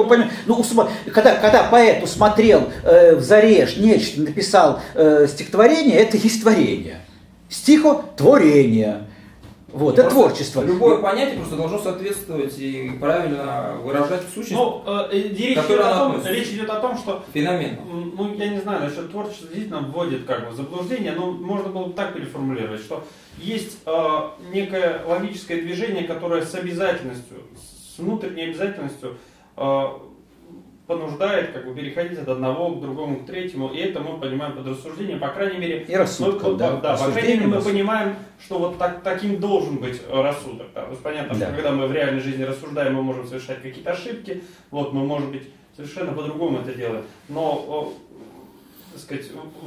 когда поэт усмотрел в заре нечто, написал стихотворение, это есть творение. Стихотворение. Вот, это творчество. Любое понятие просто должно соответствовать и правильно выражать сущность. Ну, речь идет о том, что феномен. Ну, я не знаю, насчет творчества действительно вводит как бы в заблуждение, но можно было бы так переформулировать, что есть некое логическое движение, которое с обязательностью, с внутренней обязательностью понуждает как бы переходить от одного к другому, к третьему, и это мы понимаем под рассуждением, по крайней мере, и рассудком, по крайней мере, мы понимаем, что вот таким должен быть рассудок. Да. То есть понятно, что когда мы в реальной жизни рассуждаем, мы можем совершать какие-то ошибки, вот, мы, может быть, совершенно по-другому это делает. Но, так сказать,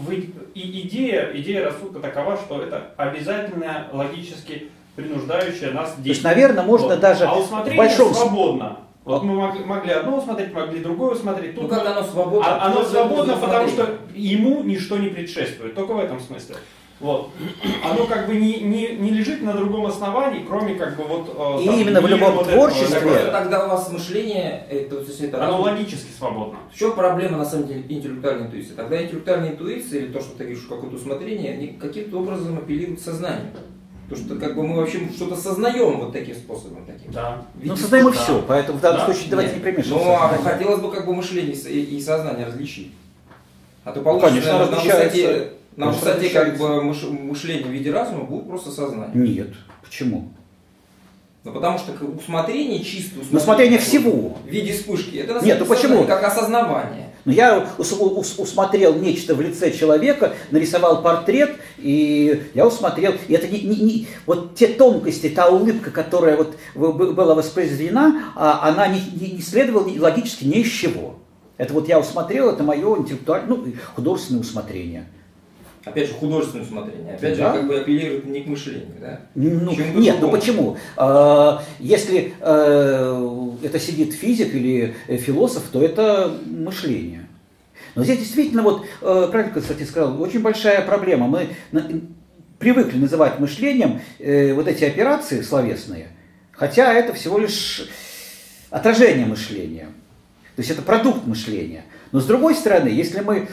идея рассудка такова, что это обязательная логически принуждающая нас действие. То есть, наверное, можно даже а в усмотрение большом... свободно. Вот мы могли одно усмотреть, могли другое усмотреть. Ну как оно свободно? Оно свободно, потому что ему ничто не предшествует. Только в этом смысле. Вот. Оно как бы не лежит на другом основании, кроме как бы вот... И именно в любом вот творчестве... Этого. Тогда у вас мышление... Оно логически свободно. В чем проблема на самом деле интеллектуальной интуиции? Тогда интеллектуальная интуиция, или то, что ты говоришь, какое-то усмотрение, они каким-то образом апеллируют к сознанию. Потому что как бы мы вообще что-то сознаем вот таким способом. Таким. Да. Ну, сознаем и все, поэтому в данном случае давайте не примешиваться. Ну, а хотелось бы как бы мышление и сознание различить. А то получится, конечно, на высоте как бы мышление в виде разума будет просто сознание. Нет. Почему? Ну, потому что усмотрение, чистое усмотрение всего. В виде вспышки. Это на самом Нет, деле ну почему? Как осознавание. Но я усмотрел нечто в лице человека, нарисовал портрет, и я усмотрел, и это вот те тонкости, та улыбка, которая вот была воспроизведена, она не следовала логически ни из чего. Это вот я усмотрел, это мое интеллектуальное, художественное усмотрение. Опять же, художественное усмотрение. Опять же, как бы апеллирует не к мышлению, да? Нет, почему? Если это сидит физик или философ, то это мышление. Но здесь действительно, вот, правильно, кстати, сказал, очень большая проблема. Мы привыкли называть мышлением вот эти операции словесные, хотя это всего лишь отражение мышления. То есть это продукт мышления. Но с другой стороны, если мы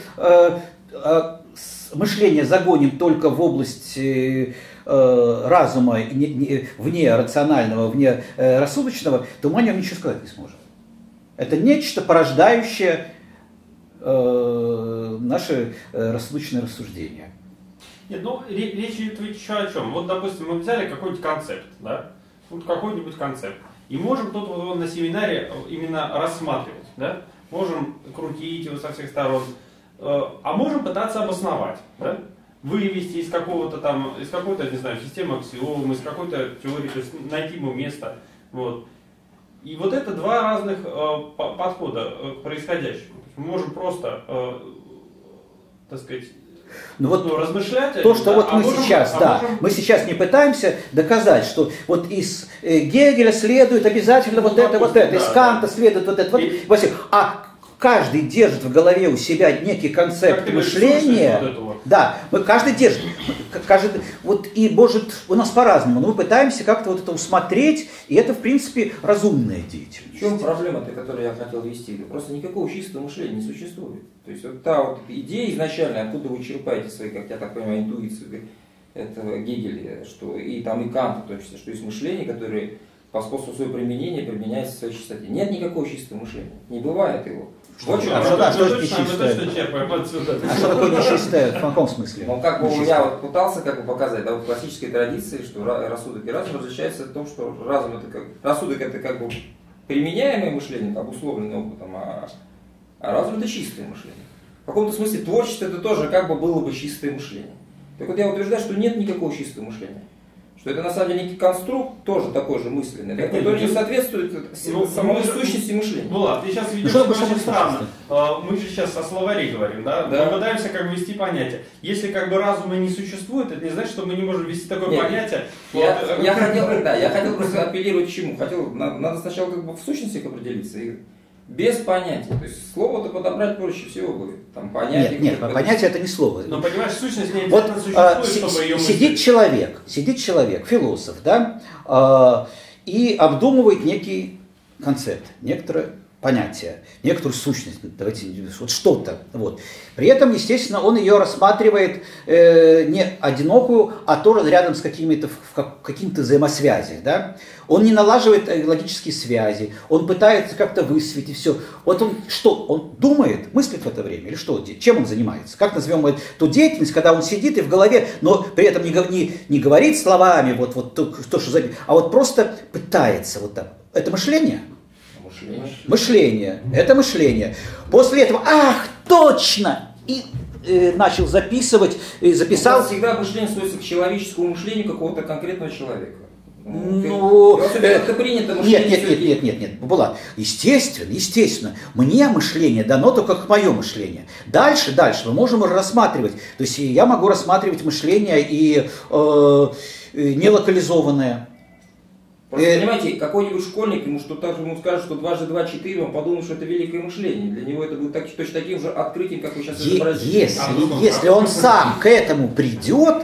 мышление загоним только в область разума, вне рационального, вне рассудочного, то мы о нем ничего сказать не сможем. Это нечто, порождающее наши рассудочные рассуждения. Нет, ну речь идет еще о чем. Вот, допустим, мы взяли какой-нибудь концепт, да? Вот какой-нибудь концепт. И можем тут вот на семинаре именно рассматривать, да? Можем крутить его со всех сторон. А можем пытаться обосновать, да? Вывести из какого-то там, из какой-то, не знаю, системы аксиом, из какой-то теории, то есть найти ему место. Вот. И вот это два разных подхода к происходящему. Мы можем просто, так сказать, размышлять. То, что вот мы сейчас, мы сейчас не пытаемся доказать, что вот из Гегеля следует обязательно вот это, из Канта следует вот это, а каждый держит в голове у себя некий концепт мышления. Да, мы каждый держит. Вот и может у нас по-разному, но мы пытаемся как-то вот это усмотреть, и это, в принципе, разумная деятельность. В чем проблема-то, которую я хотел ввести? Просто никакого чистого мышления не существует. То есть вот та вот идея изначально, откуда вы черпаете свои, как я так понимаю, интуицию, это Гегеля, что и там и Канта, то есть, что есть мышление, которое по способу своего применения применяется в своей чистоте. Нет никакого чистого мышления. Не бывает его. Что такое нечистое? В каком смысле? Ну, как бы я вот пытался показать, да, в классической традиции, что рассудок и разум различаются в том, что рассудок это как бы применяемое мышление, обусловленное опытом, а разум это чистое мышление. В каком-то смысле творчество это тоже как бы было бы чистое мышление. Так вот я утверждаю, что нет никакого чистого мышления. Что это на самом деле некий конструкт, тоже такой же мысленный, который не соответствует самой сущности мышления. Влад, ты сейчас видишь, что очень странно. Мы же сейчас о словаре говорим, да? Мы пытаемся как бы ввести понятие. Если как бы разума не существует, это не значит, что мы не можем ввести такое понятие. Я хотел просто апеллировать к чему? Надо сначала как бы в сущностях определиться. Без понятия. То есть слово-то подобрать проще всего будет. Там понятие. Нет, понятие это не слово. Но понимаешь, сущность не обязательно существует, чтобы ее сидит человек, философ, да, и обдумывает некий концепт, некоторое понятие, некоторую сущность, давайте, вот что-то. Вот. При этом, естественно, он ее рассматривает не одинокую, а тоже рядом с какими-то взаимосвязями. Да? Он не налаживает логические связи, он пытается как-то высветить все. Вот он что? Он думает, мыслит в это время или что? Чем он занимается? Как назовем ту деятельность, когда он сидит и в голове, но при этом не говорит словами, вот то, что а вот просто пытается вот так. Это мышление? Мышление. Это мышление. После этого, точно! И начал записывать, и записал. Всегда мышление сводится к человеческому мышлению какого-то конкретного человека. Ну, это принято мышление. Нет, Булат, естественно, мне мышление дано только как мое мышление. Дальше мы можем рассматривать, то есть я могу рассматривать мышление и нелокализованное. Просто, понимаете, какой-нибудь школьник, ему скажет, что 2 × 2 = 4, он подумает, что это великое мышление. Для него это будет точно таким же открытием, как вы сейчас изобразили. Если он сам к этому придет,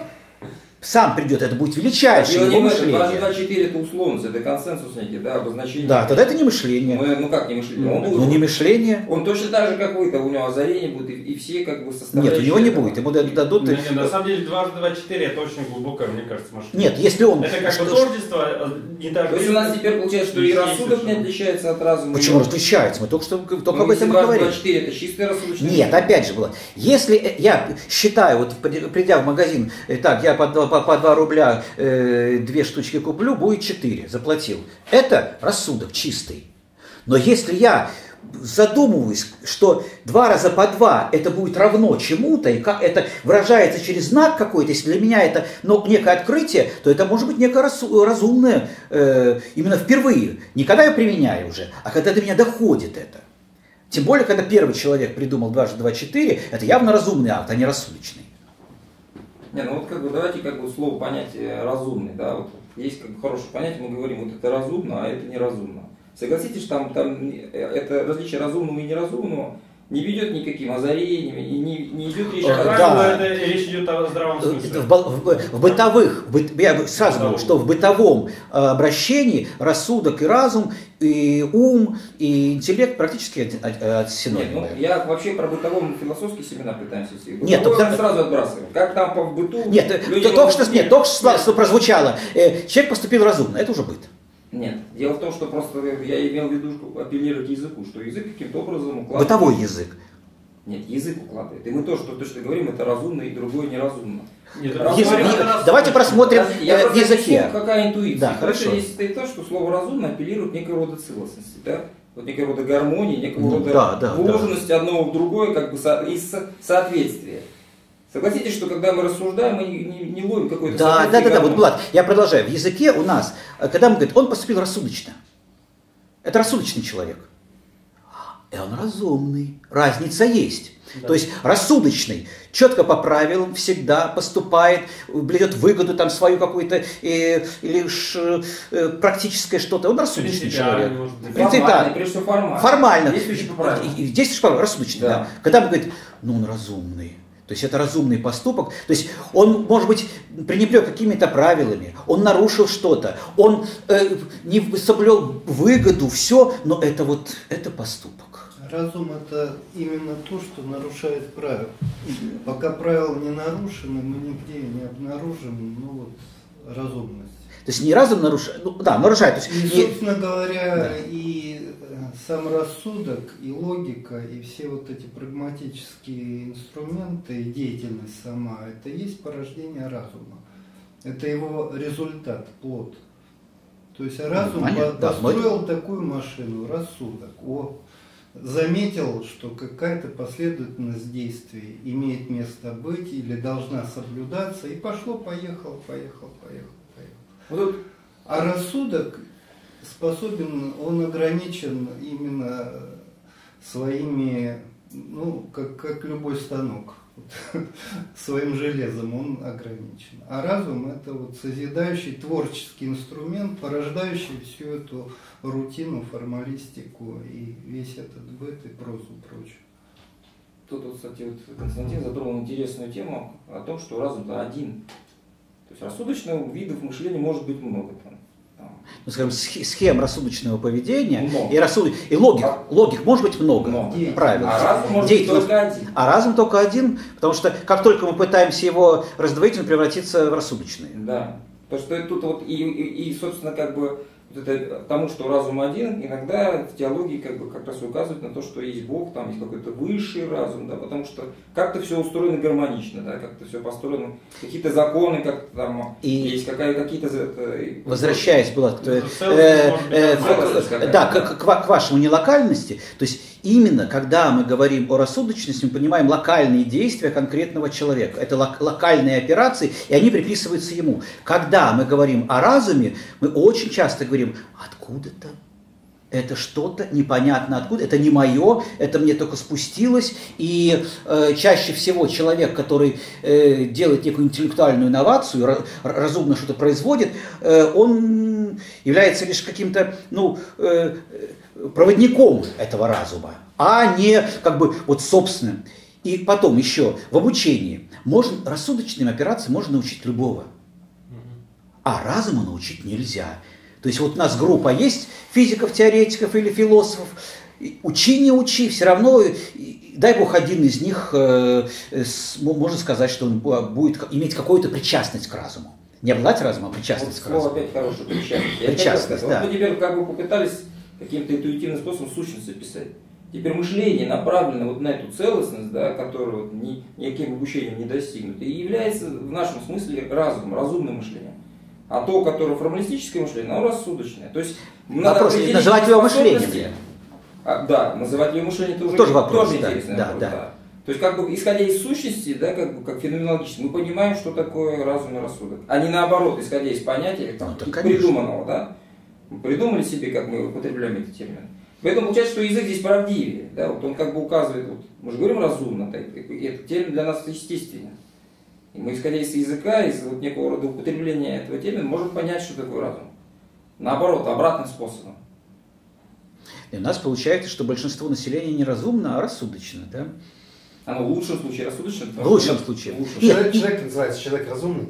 это будет величайшее его мышление. 2 × 2 = 4 это условность, это консенсус некий, да, обозначение. Да, тогда это не мышление. Ну как не мышление? Не мышление. Он точно так же, как вы, у него озарение будет, и все как бы составляющие. Нет, у него не будет, ему дадут... Нет, на самом деле 2 × 2 = 4 это очень глубокое, мне кажется, мышление. Нет, если он... Это как бы тождество, не так. То есть у нас теперь получается, что и рассудок не отличается от разума. Почему различается? Мы только об этом и говорили. 2 × 2 = 4 это чистое рассудочное. Нет, опять же было. Если я считаю, вот придя в магазин, так, я по 2 рубля 2 штучки куплю, будет 4, заплатил. Это рассудок чистый. Но если я задумываюсь, что 2 раза по 2 это будет равно чему-то, и как это выражается через знак какой-то, если для меня это некое открытие, то это может быть некое разумное именно впервые. Не когда я применяю уже, а когда до меня доходит это. Тем более, когда первый человек придумал 2 × 2 = 4, это явно разумный акт, а не рассудочный. Не, ну вот давайте слово понятие разумный, да, вот есть хорошее понятие, мы говорим, вот это разумно, а это неразумно. Согласитесь, что там это различие разумного и неразумного не ведет никаким озарением, и не идет речь о правилах, речь идет о здравом смысле. В бытовых, я сразу говорю, что в бытовом обращении рассудок и разум, и ум, и интеллект практически синонимы. Нет, я вообще про бытовом философские семена пытаемся вести. Нет, мы сразу отбрасываем. Как там в быту... Нет, только что прозвучало. Человек поступил разумно, это уже быт. Нет, дело в том, что просто я имел в виду апеллировать к языку, что язык каким-то образом укладывает. Бытовой язык. Нет, язык укладывает. И мы тоже точно говорим, это разумно и другое неразумно. Давайте просмотрим в языке. Какая интуиция. Да, хорошо. Здесь стоит то, что слово разумно апеллирует к некого рода целостности, да? Вот некого рода гармонии, некого рода вложенности одного в другое, как бы из соответствия. Согласитесь, что когда мы рассуждаем, мы не ловим какой-то... Да, вот, Влад, я продолжаю. В языке у нас, когда мы говорим, он поступил рассудочно. Это рассудочный человек. И он разумный. Разница есть. Да. То есть рассудочный, четко по правилам, всегда поступает, блюдет выгоду там свою какую-то, или практическое что-то. Он рассудочный человек. Формально, прежде всего формально. Действующий по правилам. Действующий по правилам, рассудочный, да. Когда мы говорим, он разумный. То есть это разумный поступок. То есть он, может быть, пренебрег какими-то правилами, он нарушил что-то, он не соблюл выгоду, все, но это поступок. Разум – это именно то, что нарушает правила. Пока правила не нарушены, мы нигде не обнаружим разумность. То есть не разум нарушает, нарушает. То есть, собственно говоря, и сам рассудок, и логика, и все вот эти прагматические инструменты, и деятельность сама, это есть порождение разума. Это его результат, плод. То есть разум построил такую машину, рассудок, заметил, что какая-то последовательность действий имеет место быть или должна соблюдаться, и пошло-поехало. А рассудок способен, он ограничен именно своими, как любой станок, своим железом он ограничен. А разум – это созидающий творческий инструмент, порождающий всю эту рутину, формалистику и весь этот быт и прозу прочее. Тут, кстати, Константин затронул интересную тему о том, что разум-то один. То есть рассудочных видов мышления может быть много. Скажем, схем рассудочного поведения и логик может быть много. Правильно. А разум может быть только один. А разум только один, потому что как только мы пытаемся его раздвоить, он превратится в рассудочный. Да. То, что тут собственно, это тому, что разум один, иногда в теологии как раз указывает на то, что есть Бог, там есть какой-то высший разум, да, потому что как-то все устроено гармонично, да, как-то все построено, какие-то законы, как-то там есть какие-то... Возвращаясь, Булат, к вашему нелокальности, то есть именно когда мы говорим о рассудочности, мы понимаем локальные действия конкретного человека. Это локальные операции, и они приписываются ему. Когда мы говорим о разуме, мы очень часто говорим откуда-то. Это что-то непонятно откуда, это не мое, это мне только спустилось. И чаще всего человек, который делает некую интеллектуальную инновацию, разумно что-то производит, он является лишь каким-то проводником этого разума, а не как бы вот собственным. И потом еще в обучении рассудочным операциям можно научить любого, а разуму научить нельзя. То есть вот у нас группа есть физиков, теоретиков или философов, учи, не учи, все равно, дай бог, один из них, можно сказать, что он будет иметь какую-то причастность к разуму. Не обладать разумом, а причастность к разуму. Слово опять хорошее, причастность. Причастность, да. Вот мы теперь как бы попытались каким-то интуитивным способом сущность описать. Теперь мышление направлено вот на эту целостность, да, которую вот никаким обучением не достигнуто, и является в нашем смысле разумом, разумным мышлением. А то, которое формалистическое мышление, оно рассудочное. То есть вопрос, называть его мышлением. Да, называть его мышлением это уже тоже вопрос, интересный вопрос. Да. То есть, как бы, исходя из сущности, да, как феноменологически, мы понимаем, что такое разумный рассудок. А не наоборот, исходя из понятия придуманного. Да? Мы придумали себе, как мы употребляем эти термины. Поэтому получается, что язык здесь правдивее. Да? Вот он как бы указывает, вот, мы же говорим разумно, так, этот термин для нас естественен. И мы, исходя из языка, из вот некого рода употребления этого термина, можем понять, что такое разум. Наоборот, обратным способом. И у нас получается, что большинство населения не разумно, а рассудочно. Да? Оно в лучшем случае рассудочно. В лучшем случае. Человек называется человек разумный.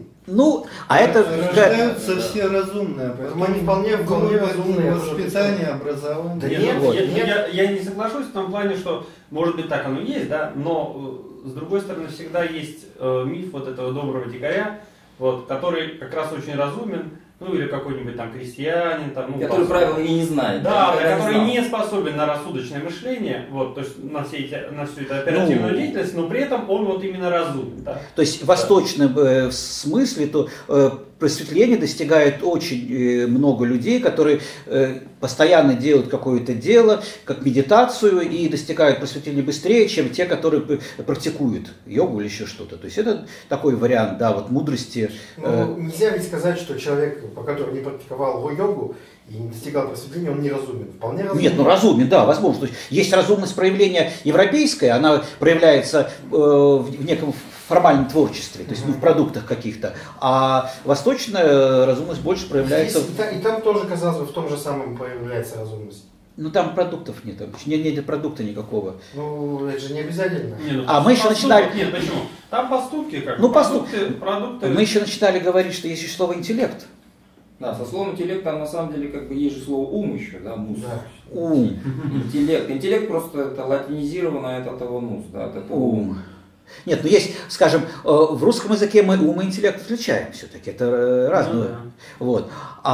Рождаются все разумные, поэтому они вполне разумные. Воспитание, образование. Да нет, я не соглашусь в том плане, что может быть так оно и есть, да, но с другой стороны всегда есть миф вот этого доброго дикаря, вот, который как раз очень разумен, или какой-нибудь там крестьянин, там, который правила и не знает. Да, который не способен на рассудочное мышление, вот, то есть на всю эту оперативную деятельность, но при этом он вот именно разумен. Да? То есть в восточном смысле то просветление достигает очень много людей, которые постоянно делают какое-то дело, как медитацию, и достигают просветления быстрее, чем те, которые практикуют йогу или еще что-то. То есть это такой вариант, да, вот мудрости. Нельзя ведь сказать, что человек, который не практиковал йогу и не достигал просветления, он не разумен. Вполне разумен. Нет, разумен, да, возможно. То есть разумность проявления европейская, она проявляется в неком формальном творчестве, то есть в продуктах каких-то, а восточная разумность больше проявляется... И там тоже, казалось бы, в том же самом проявляется разумность. Там продуктов нет, нет продукта никакого. Это же не обязательно. Мы еще начинали... Нет, почему? Там поступки как продукты. Мы еще начинали говорить, что есть еще слово интеллект. Да, со словом интеллект там на самом деле как бы есть же слово ум еще, да, мус. Да. Ум. Интеллект. Интеллект просто это латинизированное от этого мус, да, от этого ум. Нет, есть, скажем, в русском языке мы ум и интеллект отличаем все-таки, это разное. Вот.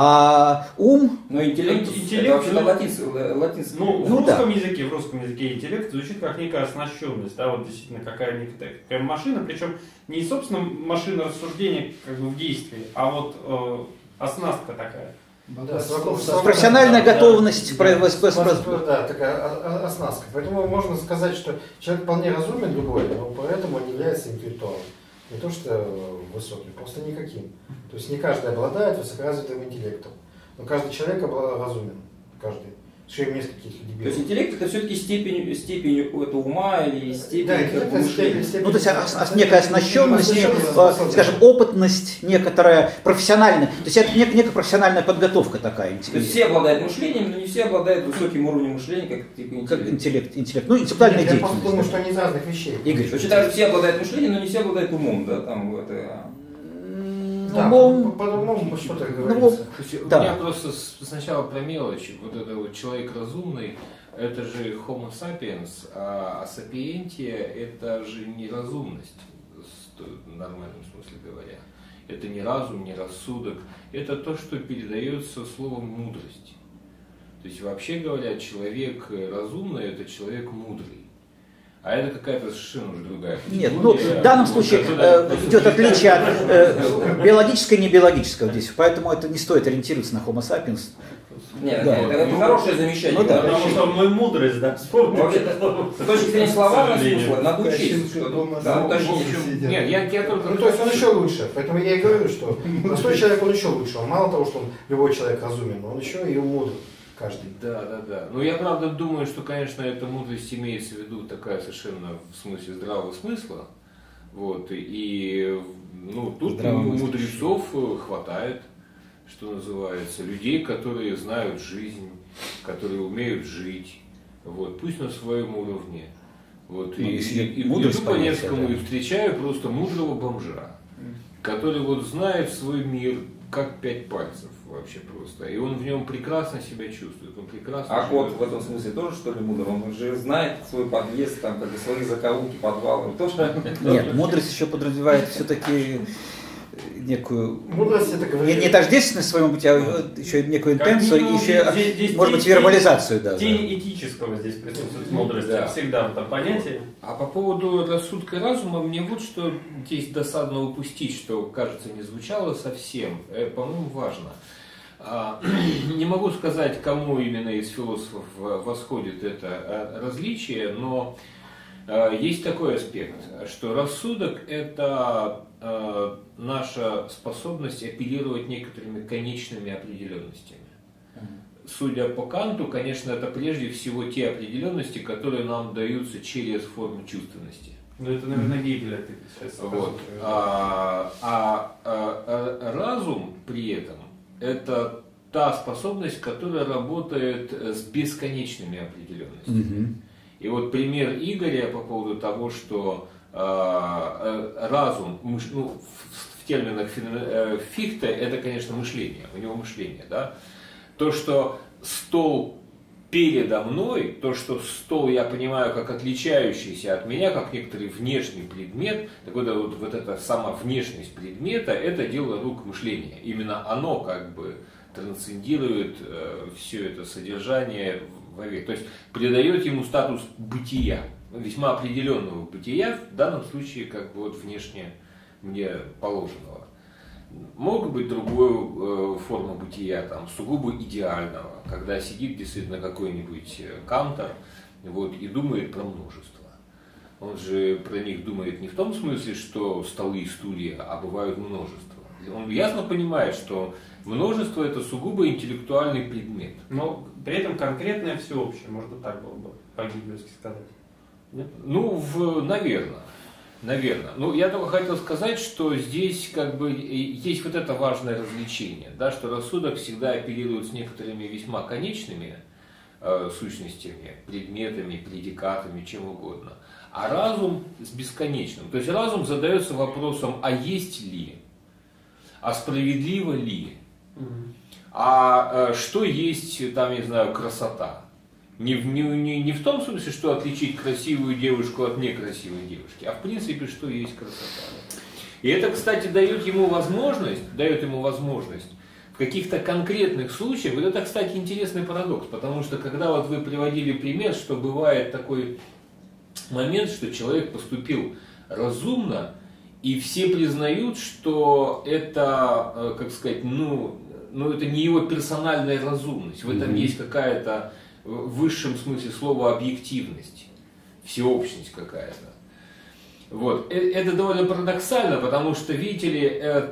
А ум... Но интеллект это вообще латинский. В русском языке интеллект звучит как некая оснащенность, да, вот действительно какая машина, причем не собственно машина рассуждения как бы в действии, а вот оснастка такая. Профессиональная готовность. Да, такая оснастка. Поэтому можно сказать, что человек вполне разумен любой, но поэтому он является интеллектуалом. Не то что высоким, просто никаким. То есть не каждый обладает высокоразвитым интеллектом, но каждый человек разумен. Каждый. Шеем нескольких дебилов. То есть интеллект это все-таки степень этого ума или степень мышления. То есть некая оснащенность, скажем, опытность некоторая, профессиональная. То есть это некая профессиональная подготовка такая. То есть все обладают мышлением, но не все обладают высоким уровнем мышления, как типа интеллект. Интеллектуальная деятельность. Я думаю, что они из разных вещей. Игорь. То есть даже все обладают мышлением, но не все обладают умом, да, там это... Да, по-другому что-то говорится. У меня просто сначала про мелочи. Вот это вот человек разумный, это же Homo sapiens, а sapientia это же не разумность, в нормальном смысле говоря. Это не разум, не рассудок. Это то, что передается словом мудрость. То есть вообще говоря, человек разумный это человек мудрый. А это какая-то совершенно уже другая категория. Нет, в данном случае идет отличие от биологического и небиологического здесь, поэтому это не стоит ориентироваться на Homo sapiens. Нет, Да. это хорошее замечание. Ну да. Надо Потому учить. что мы мудрость, да, вспомнили. Вообще, с точки зрения словарного К сожалению. смысла, надо учить. Кащенко что- дома Да, сам уточнить. сидят. Нет, я только... Ну, то есть он еще лучше. Поэтому я и говорю, что простой человек, он еще лучше. Он мало того, что он любой человек разумен, но он еще и мудрый каждый. Да. Ну, я правда думаю, что, конечно, эта мудрость имеется в виду такая совершенно в смысле здравого смысла. Вот, и ну, тут мудрецов хватает, что называется, людей, которые знают жизнь, которые умеют жить, вот, пусть на своем уровне. Вот, Ну, и если иду мудрость по понятия, Невскому да. и встречаю просто мудрого бомжа, который вот знает свой мир как 5 пальцев вообще просто. И он в нем прекрасно себя чувствует. Он прекрасно А кот живет. в этом смысле тоже, что ли, мудр? Он же знает свой подъезд, там, как и свои закоулки, подвалы. Он тоже... Нет, мудрость еще подразумевает все-таки некую... Мудрость это говорит. Не тождественность своему быть, а еще некую Как интенцию, и минимум, еще, здесь может быть, тень- вербализацию даже. Тень этического здесь присутствует, мудрости, Да. всегда в этом понятии. А по поводу рассудка и разума, мне вот что здесь досадно упустить, что, кажется, не звучало совсем, по-моему, важно. Не могу сказать, кому именно из философов восходит это различие, но есть такой аспект, что рассудок – это наша способность апеллировать некоторыми конечными определенностями. Судя по Канту, конечно, это прежде всего те определенности, которые нам даются через форму чувственности. Ну, это, наверное, Гегеля ты сейчас Вот. Разум при этом это та способность, которая работает с бесконечными определенностями. Мгм. И вот пример Игоря по поводу того, что разум, ну, в терминах Фихте, это, конечно, мышление, у него мышление, да. То, что стол передо мной, то, что стол я понимаю как отличающийся от меня, как некоторый внешний предмет, так вот эта сама внешность предмета, это дело рук мышления. Именно оно как бы трансцендирует все это содержание вовек. То есть придает ему статус бытия, весьма определенного бытия, в данном случае как бы вот внешне мне положенного. Может быть другую форму бытия, там, сугубо идеального, когда сидит действительно какой-нибудь Кантор вот, и думает про множество. Он же про них думает не в том смысле, что столы и стулья, а бывают множество. Он ясно понимает, что множество это сугубо интеллектуальный предмет. Но при этом конкретное всеобщее, можно так было бы по-гегельски сказать. Нет? Ну, наверное. Ну, я только хотел сказать, что здесь как бы есть вот это важное развлечение, да, что рассудок всегда апеллирует с некоторыми весьма конечными сущностями, предметами, предикатами, чем угодно, а разум с бесконечным. То есть разум задается вопросом, а есть ли, а справедливо ли, а что есть, там, не знаю, красота. Не в том смысле, что отличить красивую девушку от некрасивой девушки, а в принципе, что есть красота. И это, кстати, дает ему возможность в каких-то конкретных случаях, вот это, кстати, интересный парадокс, потому что когда вот вы приводили пример, что бывает такой момент, что человек поступил разумно, и все признают, что это, как сказать, это не его персональная разумность, в этом есть какая-то в высшем смысле слова объективность, всеобщность какая-то. Вот. Это довольно парадоксально, потому что, видите ли,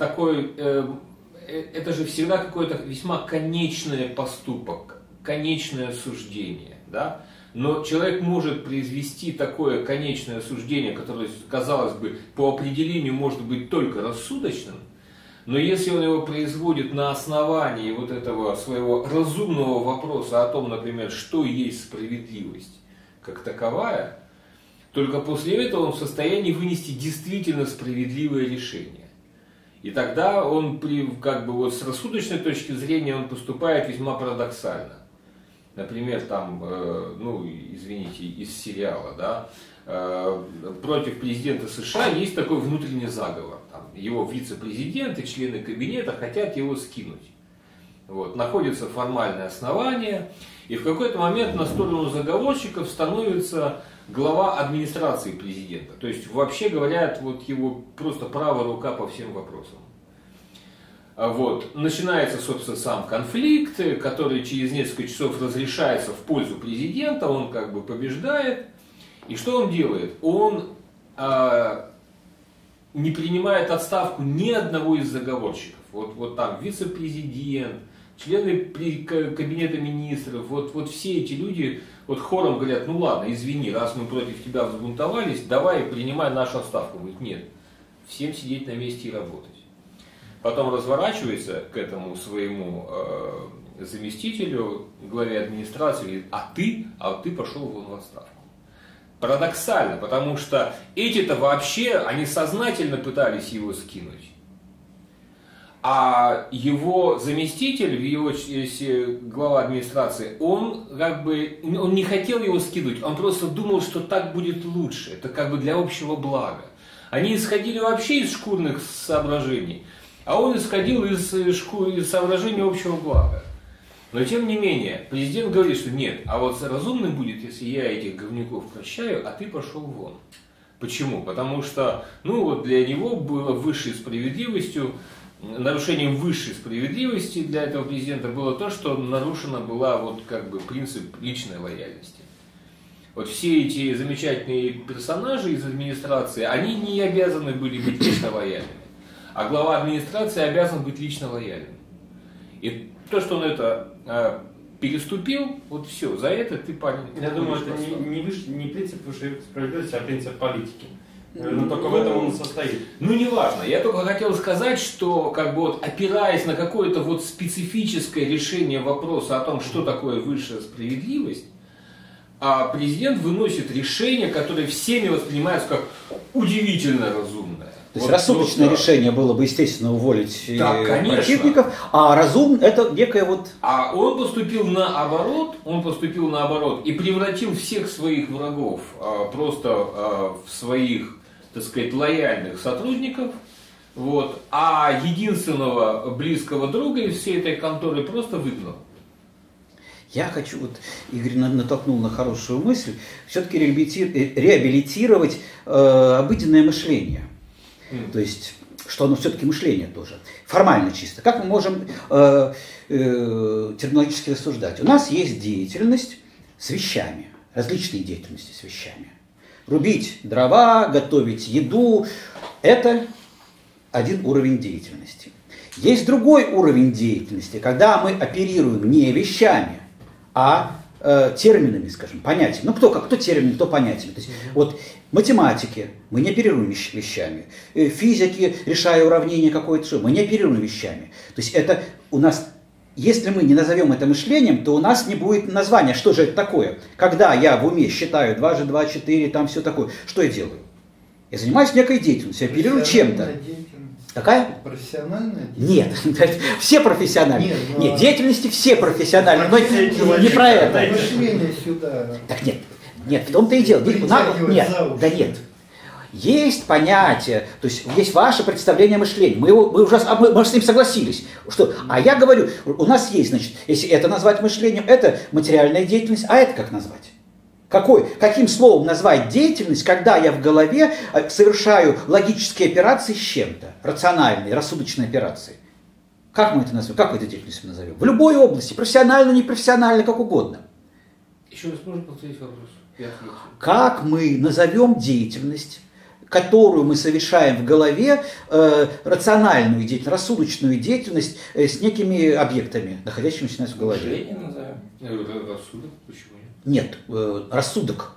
это же всегда какой-то весьма конечный поступок, конечное суждение. Да? Но человек может произвести такое конечное суждение, которое, казалось бы, по определению может быть только рассудочным, но если он его производит на основании вот этого своего разумного вопроса о том, например, что есть справедливость как таковая, только после этого он в состоянии вынести действительно справедливое решение. И тогда он, с рассудочной точки зрения, он поступает весьма парадоксально. Например, там, извините, из сериала, да, против президента США есть такой внутренний заговор. Там, его вице-президент и члены кабинета хотят его скинуть. Вот, находится формальное основание, и в какой-то момент на сторону заговорщиков становится глава администрации президента. То есть, вообще говоря, вот его просто правая рука по всем вопросам. Вот. Начинается, собственно, сам конфликт, который через несколько часов разрешается в пользу президента, он как бы побеждает. И что он делает? Он не принимает отставку ни одного из заговорщиков. Вот там вице-президент, члены кабинета министров, вот все эти люди вот хором говорят: ну ладно, извини, раз мы против тебя взбунтовались, давай принимай нашу отставку. Говорит: нет, всем сидеть на месте и работать. Потом разворачивается к этому своему заместителю, главе администрации, говорит: а ты пошел вон в отставку. Парадоксально, потому что эти-то вообще, они сознательно пытались его скинуть. А его заместитель, его глава администрации, он не хотел его скинуть, он просто думал, что так будет лучше, это как бы для общего блага. Они исходили вообще из шкурных соображений, а он исходил из соображений общего блага. Но тем не менее, президент говорит, что нет, а вот разумным будет, если я этих говнюков прощаю, а ты пошел вон. Почему? Потому что, для него было высшей справедливостью, нарушением высшей справедливости для этого президента было то, что нарушена была принцип личной лояльности. Вот все эти замечательные персонажи из администрации, они не обязаны были быть лично лояльными, а глава администрации обязан быть лично лояльным. И то, что он это переступил, вот все, за это ты, парень... Я думаю, это не принцип высшей справедливости, а принцип политики. Но только в этом он состоит. Не важно. Я только хотел сказать, что опираясь на какое-то специфическое решение вопроса о том, что такое высшая справедливость, президент выносит решение, которое всеми воспринимается как удивительно разумное. То есть рассудочное решение было бы, естественно, уволить противников, а разум это некое А он поступил наоборот, и превратил всех своих врагов просто в своих, так сказать, лояльных сотрудников, а единственного близкого друга из всей этой конторы просто выгнал. Я хочу, Игорь натолкнул на хорошую мысль, все-таки реабилитировать обыденное мышление. То есть, что оно все-таки мышление тоже. Формально чисто. Как мы можем терминологически рассуждать? У нас есть деятельность с вещами, различные деятельности с вещами. Рубить дрова, готовить еду – это один уровень деятельности. Есть другой уровень деятельности, когда мы оперируем не вещами, а терминами, скажем, понятиями. Кто термин, кто понятиями. То есть, математики мы не оперируем вещами. Физики, решая уравнение какое-то, мы не оперируем вещами. То есть это у нас, если мы не назовем это мышлением, то у нас не будет названия, что же это такое. Когда я в уме считаю 2 же 2, 4, там все такое, что я делаю? Я занимаюсь некой деятельностью, я оперирую чем-то. Какая? Профессиональная деятельность? Нет, все профессиональные. Нет, деятельности все профессиональные, но не про это. Мышление сюда. Так нет, в том-то и дело. Нет. Есть понятие, то есть есть ваше представление о мышлении. Мы с ним согласились. А я говорю, у нас есть, значит, если это назвать мышлением, это материальная деятельность, а это как назвать? Каким словом назвать деятельность, когда я в голове совершаю логические операции с чем-то, рациональные, рассудочные операции? Как мы это назовем? Как мы эту деятельность назовем? В любой области, профессионально, непрофессионально, как угодно. Еще раз можно повторить вопрос? Как мы назовем деятельность, которую мы совершаем в голове, рациональную деятельность, рассудочную деятельность с некими объектами, находящимися у нас в голове? Мышление назовем. Рассудок, почему? Нет, рассудок.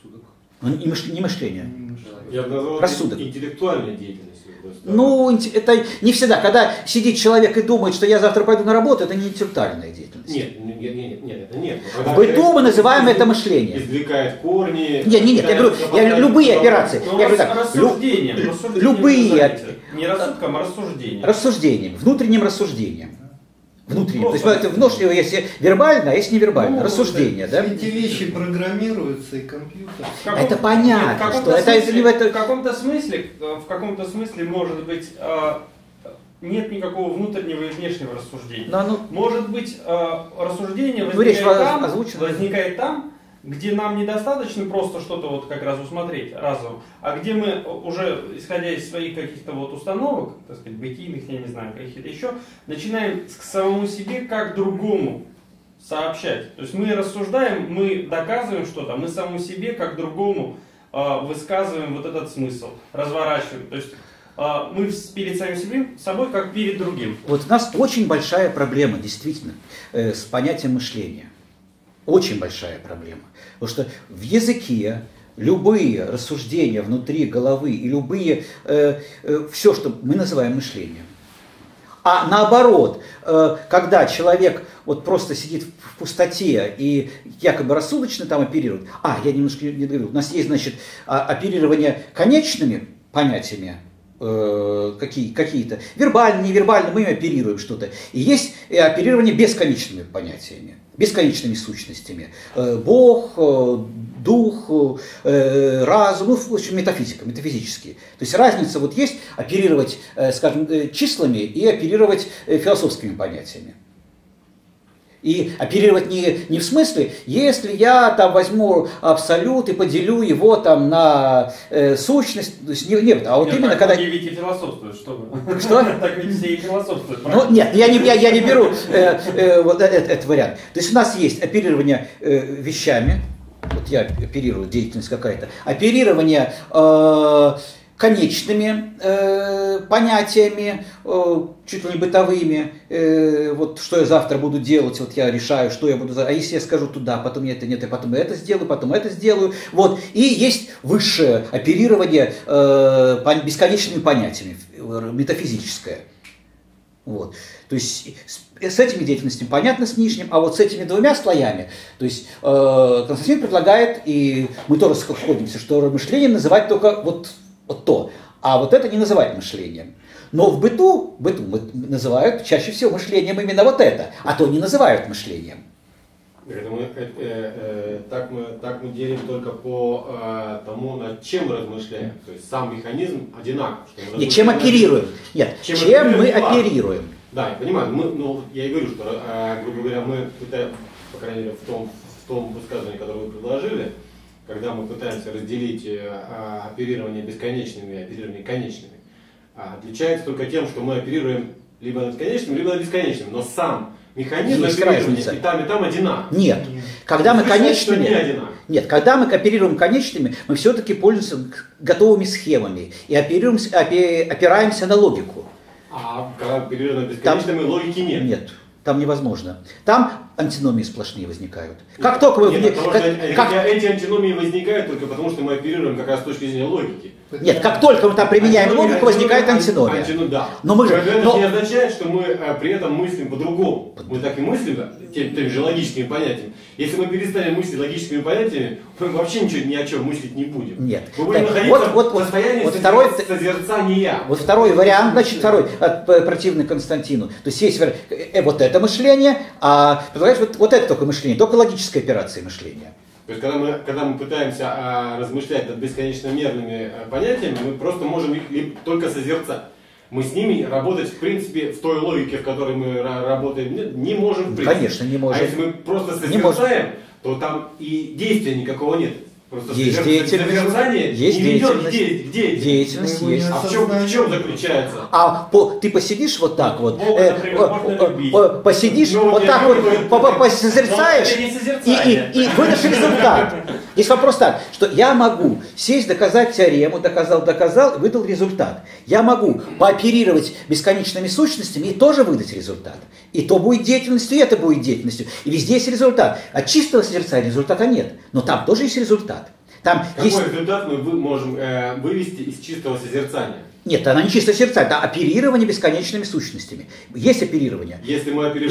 Не мышление. Я назвал рассудок. Интеллектуальной деятельностью. Это не всегда. Когда сидит человек и думает, что я завтра пойду на работу, это не интеллектуальная деятельность. Нет, это нет. В быту мы называем это мышление. Извлекает корни. Нет, я говорю, любые операции. Я говорю так, любые. Не рассудком, а рассуждением. Рассуждением, внутренним рассуждением. Внутренним. То есть это внутреннее, если вербально, а если невербально. Рассуждение, да? Эти вещи программируются, и компьютер. Это понятно, что это... В каком-то смысле, может быть, нет никакого внутреннего и внешнего рассуждения. Может быть, рассуждение возникает там, где нам недостаточно просто что-то вот как раз усмотреть разум, а где мы уже, исходя из своих каких-то вот установок, так сказать, бытийных, я не знаю, каких-то еще, начинаем к самому себе как другому сообщать. То есть мы рассуждаем, мы доказываем что-то, мы самому себе как другому высказываем вот этот смысл, разворачиваем. То есть мы перед самим собой как перед другим. Вот у нас очень большая проблема, действительно, с понятием мышления. Очень большая проблема. Потому что в языке любые рассуждения внутри головы и любые, все, что мы называем мышлением. А наоборот, когда человек вот просто сидит в пустоте и якобы рассудочно там оперирует, я немножко не говорил, у нас есть, значит, оперирование конечными понятиями, какие-то, вербально, невербально, мы оперируем что-то. И есть оперирование бесконечными понятиями, бесконечными сущностями. Бог, дух, разум, в общем, метафизика, метафизические. То есть разница вот есть оперировать, скажем, числами и оперировать философскими понятиями. И оперировать не в смысле, если я там возьму абсолют и поделю его там на сущность, то есть нет, а вот именно так когда... многие ведь и философствуют, что вы? Что? Так ведь все и философствуют. Ну, нет, я не беру вот этот вариант. То есть у нас есть оперирование вещами, вот я оперирую, деятельность какая-то, оперирование конечными понятиями, чуть ли не бытовыми, вот что я завтра буду делать, вот я решаю, что я буду, а если я скажу туда, потом нет, я потом это сделаю, вот, и есть высшее оперирование бесконечными понятиями, метафизическое, вот, то есть с этими деятельностями понятно с нижним, а вот с этими двумя слоями, то есть Константин предлагает, и мы тоже сходимся, что мышлением называть только вот то, а вот это не называть мышлением. Но в быту называют чаще всего мышлением именно вот это, а то не называют мышлением. Так мы делим только по тому, над чем мы размышляем. То есть сам механизм одинаков. Нет, чем оперируем. Нет, чем мы оперируем. Да, я понимаю. Я и говорю, что, грубо говоря, мы пытаемся, по крайней мере, в том высказывании, которое вы предложили, когда мы пытаемся разделить оперирование бесконечными и оперирование конечными, отличается только тем, что мы оперируем либо над конечным, либо над бесконечным, но сам механизм оперирования и там одинаков. Нет, когда мы конечными, когда мы оперируем конечными, мы все-таки пользуемся готовыми схемами и опираемся на логику. А когда оперируем бесконечными, логики нет. Нет. Там невозможно. Там антиномии сплошные возникают. Как только мы... Эти антиномии возникают только потому, что мы оперируем как раз с точки зрения логики. Нет, как только мы там применяем логику, возникает антиномия. Да. Но мы же... Это не означает, что мы при этом мыслим по-другому. Мы так и мыслим теми же логическими понятиями. Если мы перестанем мыслить логическими понятиями, мы вообще ни о чем мыслить не будем. Нет. Мы будем находиться в состоянии созерцания. Вот второй вариант, значит, второй, противный Константину. То есть есть вот это мышление, а предлагаешь вот это только мышление, только логическая операция мышления. То есть, когда мы пытаемся размышлять над бесконечно мерными понятиями, мы просто можем их только созерцать. Мы с ними работать, в принципе, в той логике, в которой мы работаем, не можем. В принципе. Конечно, не можем. А если мы просто созерцаем, то там и действия никакого нет. Просто есть деятельность, есть деятельность, есть. А в чем заключается? Ты посидишь вот так вот, посидишь вот так вот, посозерцаешь и выдашь результат. Здесь вопрос так, что я могу сесть, доказать теорему, доказал, выдал результат. Я могу пооперировать бесконечными сущностями и тоже выдать результат. И то будет деятельностью, и это будет деятельностью. И везде есть результат. От чистого созерцания результата нет. Но там тоже есть результат. Какой результат мы можем вывести из чистого созерцания? Нет, она не чистое созерцание, это оперирование бесконечными сущностями. Есть оперирование. Если мы оперируем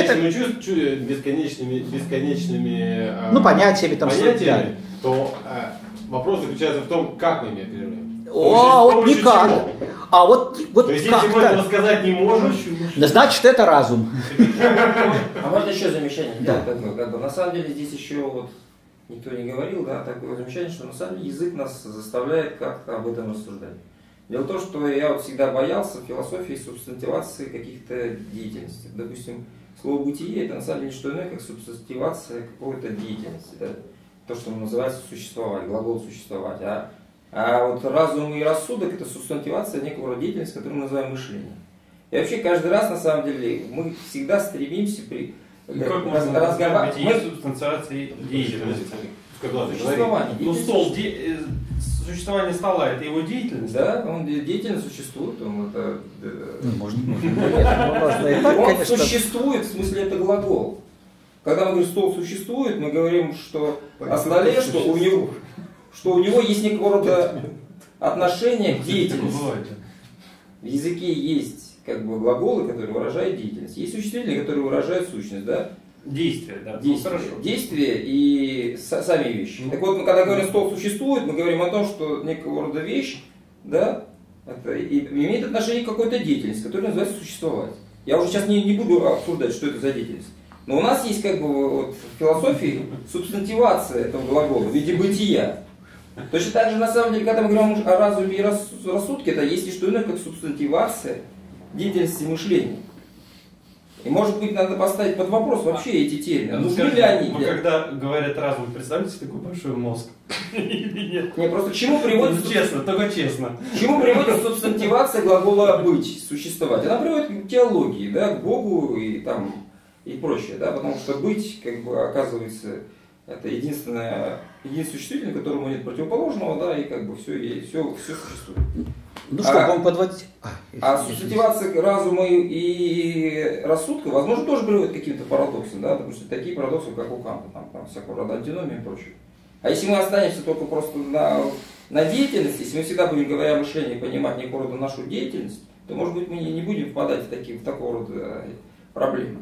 бесконечными понятиями, то вопрос заключается в том, как мы ими оперируем. Вот никак. А вот то есть, если мы этого сказать не можем, значит, это разум. А можно еще замечание? Да. На самом деле здесь еще вот никто не говорил, да, такое замечание, что на самом деле язык нас заставляет как-то об этом рассуждать. Дело в том, что я вот всегда боялся в философии субстантивации каких-то деятельностей. Допустим, слово «бытие» это на самом деле не что иное, как субстантивация какой-то деятельности. Да? то, что называется существовать, глагол существовать. А вот разум и рассудок – это субстантивация некого рода деятельности, которую мы называем мышлением. И вообще каждый раз, на самом деле, мы всегда стремимся как можно разговаривать о субстанциации деятельности? Существование. Ну, стол, существование стола – это его деятельность? Да, он деятельно существует. Он это, Можно и так, он конечно. существует, в смысле, это глагол. Когда мы говорим, стол существует, мы говорим, что о столе, что у него есть некого рода отношение к деятельности. В языке есть как бы глаголы, которые выражают деятельность. Есть существительные, которые выражают сущность, да? Действие, да. Действие и сами вещи. Так вот, мы когда говорим, стол существует, мы говорим о том, что некого рода вещь, да, это имеет отношение к какой-то деятельности, которая называется существовать. Я уже сейчас не буду обсуждать, что это за деятельность. Но у нас есть как бы вот, в философии субстантивация этого глагола в виде бытия. Точно так же, на самом деле, когда мы говорим о разуме и рассудке, это есть не что иное, как субстантивация деятельности мышления. И, может быть, надо поставить под вопрос вообще эти термины. Нужны ли они? Ну, когда говорят разум, представьте себе такой большой мозг. Или нет? Не, просто к чему приводит... Честно, только честно. К чему приводит субстантивация глагола «быть», «существовать»? Она приводит к теологии, да, к Богу и прочее, да, потому что быть, как бы, оказывается, это единственное существительное, которому нет противоположного, да, и как бы все существует. Ну, что, будем подводить? Субстантивация разума и рассудка, возможно, тоже приводит к каким-то парадоксам, да, потому что такие парадоксы, как у Канта, там всякого рода антиномии и прочее. А если мы останемся только просто на деятельности, если мы всегда будем, говоря о мышлении, понимать некого рода нашу деятельность, то, может быть, мы не будем впадать в такого рода проблемы.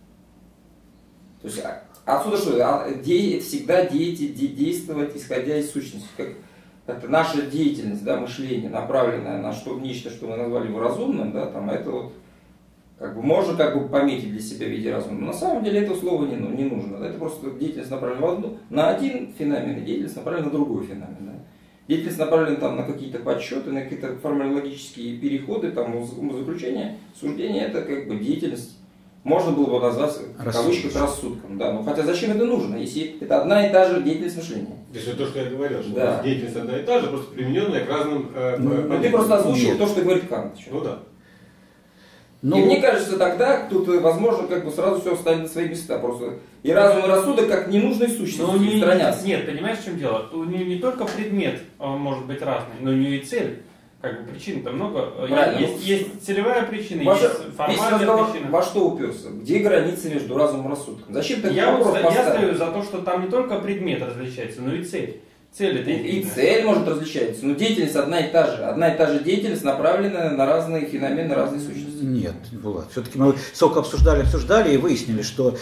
То есть отсюда что? Всегда действовать, исходя из сущности. Как это наша деятельность, да, мышление, направленное на нечто, что мы назвали его разумным, да, там, это вот, как бы, можно как бы пометить для себя в виде разума. Но на самом деле этого слова не нужно. Да, это просто деятельность направлена на один феномен, и деятельность направлена на другой феномен. Да. Деятельность направлена там, на какие-то подсчеты, на какие-то формологические переходы, там, умозаключения, суждения, это как бы деятельность. Можно было бы назвать в кавычках рассудком. Да. Но хотя зачем это нужно, если это одна и та же деятельность мышления? Если то, что я говорил, что да. Деятельность одна и та же, просто примененная к разным... ты просто озвучил то, что говорит Кант. Ну да. И мне кажется, тогда тут, возможно, как бы сразу все станет на свои места. Просто и разум, и рассудок как ненужные сущности устранятся. Нет, понимаешь, в чем дело? У нее не только предмет может быть разный, но у нее и цель. Как бы причин-то много. Есть целевая причина, есть формальная причина. Во что уперся? Где граница между разумом и рассудком? Зачем такой вопрос поставить? Я стою за то, что там не только предмет различается, но и цель. Цель это и цель может различаться, но деятельность одна и та же. Одна и та же деятельность направлена на разные феномены, на разные сущности. Нет, Булат. Все-таки мы сколько обсуждали и выяснили, что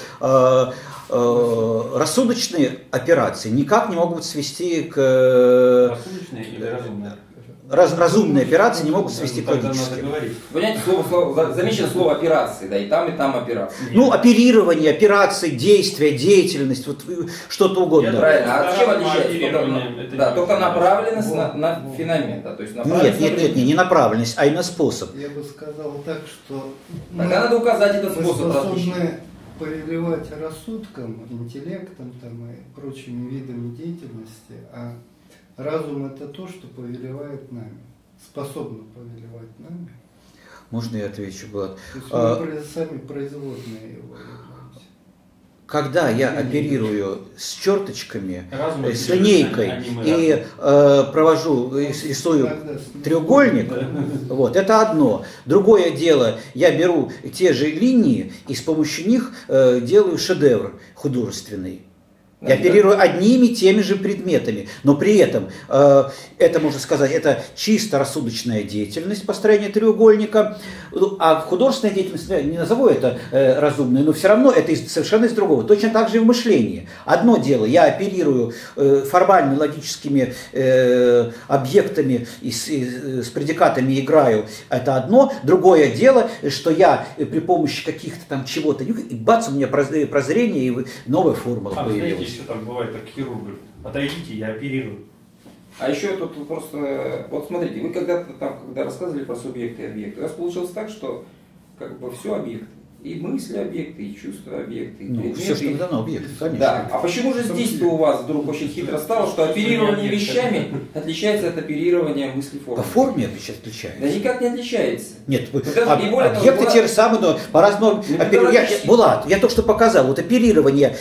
рассудочные операции никак не могут свести к... Рассудочные или разумные? Разумные операции не могут свести к логическим. Понимаете, замечено слово операции, да, и там операции. Ну, оперирование, операции, действия, деятельность, вот что-то угодно. Правильно, а чем отличается? Да, только направленность на феномен, да, то есть Нет, не направленность, а именно способ. Я бы сказал так, что тогда надо указать этот способ. Мы способны повелевать рассудком, интеллектом там, и прочими видами деятельности, а разум это то, что повелевает нами, способно повелевать нами. Можно я отвечу, Влад? То есть мы сами производные его являемся. Когда я оперирую с черточками, с линейкой и рисую треугольник, вот, это одно. Другое дело, я беру те же линии и с помощью них делаю шедевр художественный. Я оперирую одними и теми же предметами, но при этом, это можно сказать, это чисто рассудочная деятельность, построение треугольника, а художественная деятельность, я не назову это разумной, но все равно это совершенно из другого. Точно так же и в мышлении. Одно дело, я оперирую формально логическими объектами и с предикатами играю, это одно. Другое дело, что я при помощи каких-то там чего-то, и бац, у меня прозрение и новая формула появилась. Еще там бывает, как хирург говорит, отойдите, я оперирую. А еще тут просто, вот смотрите, вы когда рассказывали про субъекты и объекты, у вас получилось так, что как бы все объекты. И мысли объекты, и чувства объекты, и предметы. Все, что дано, объекты, конечно. Да. А почему же здесь-то у вас вдруг очень хитро стало, что оперирование вещами отличается от оперирования мыслеформой? По форме отличается. Да никак не отличается. Нет, объекты те же самые, но по-разному. Булат, я только что показал, вот оперирование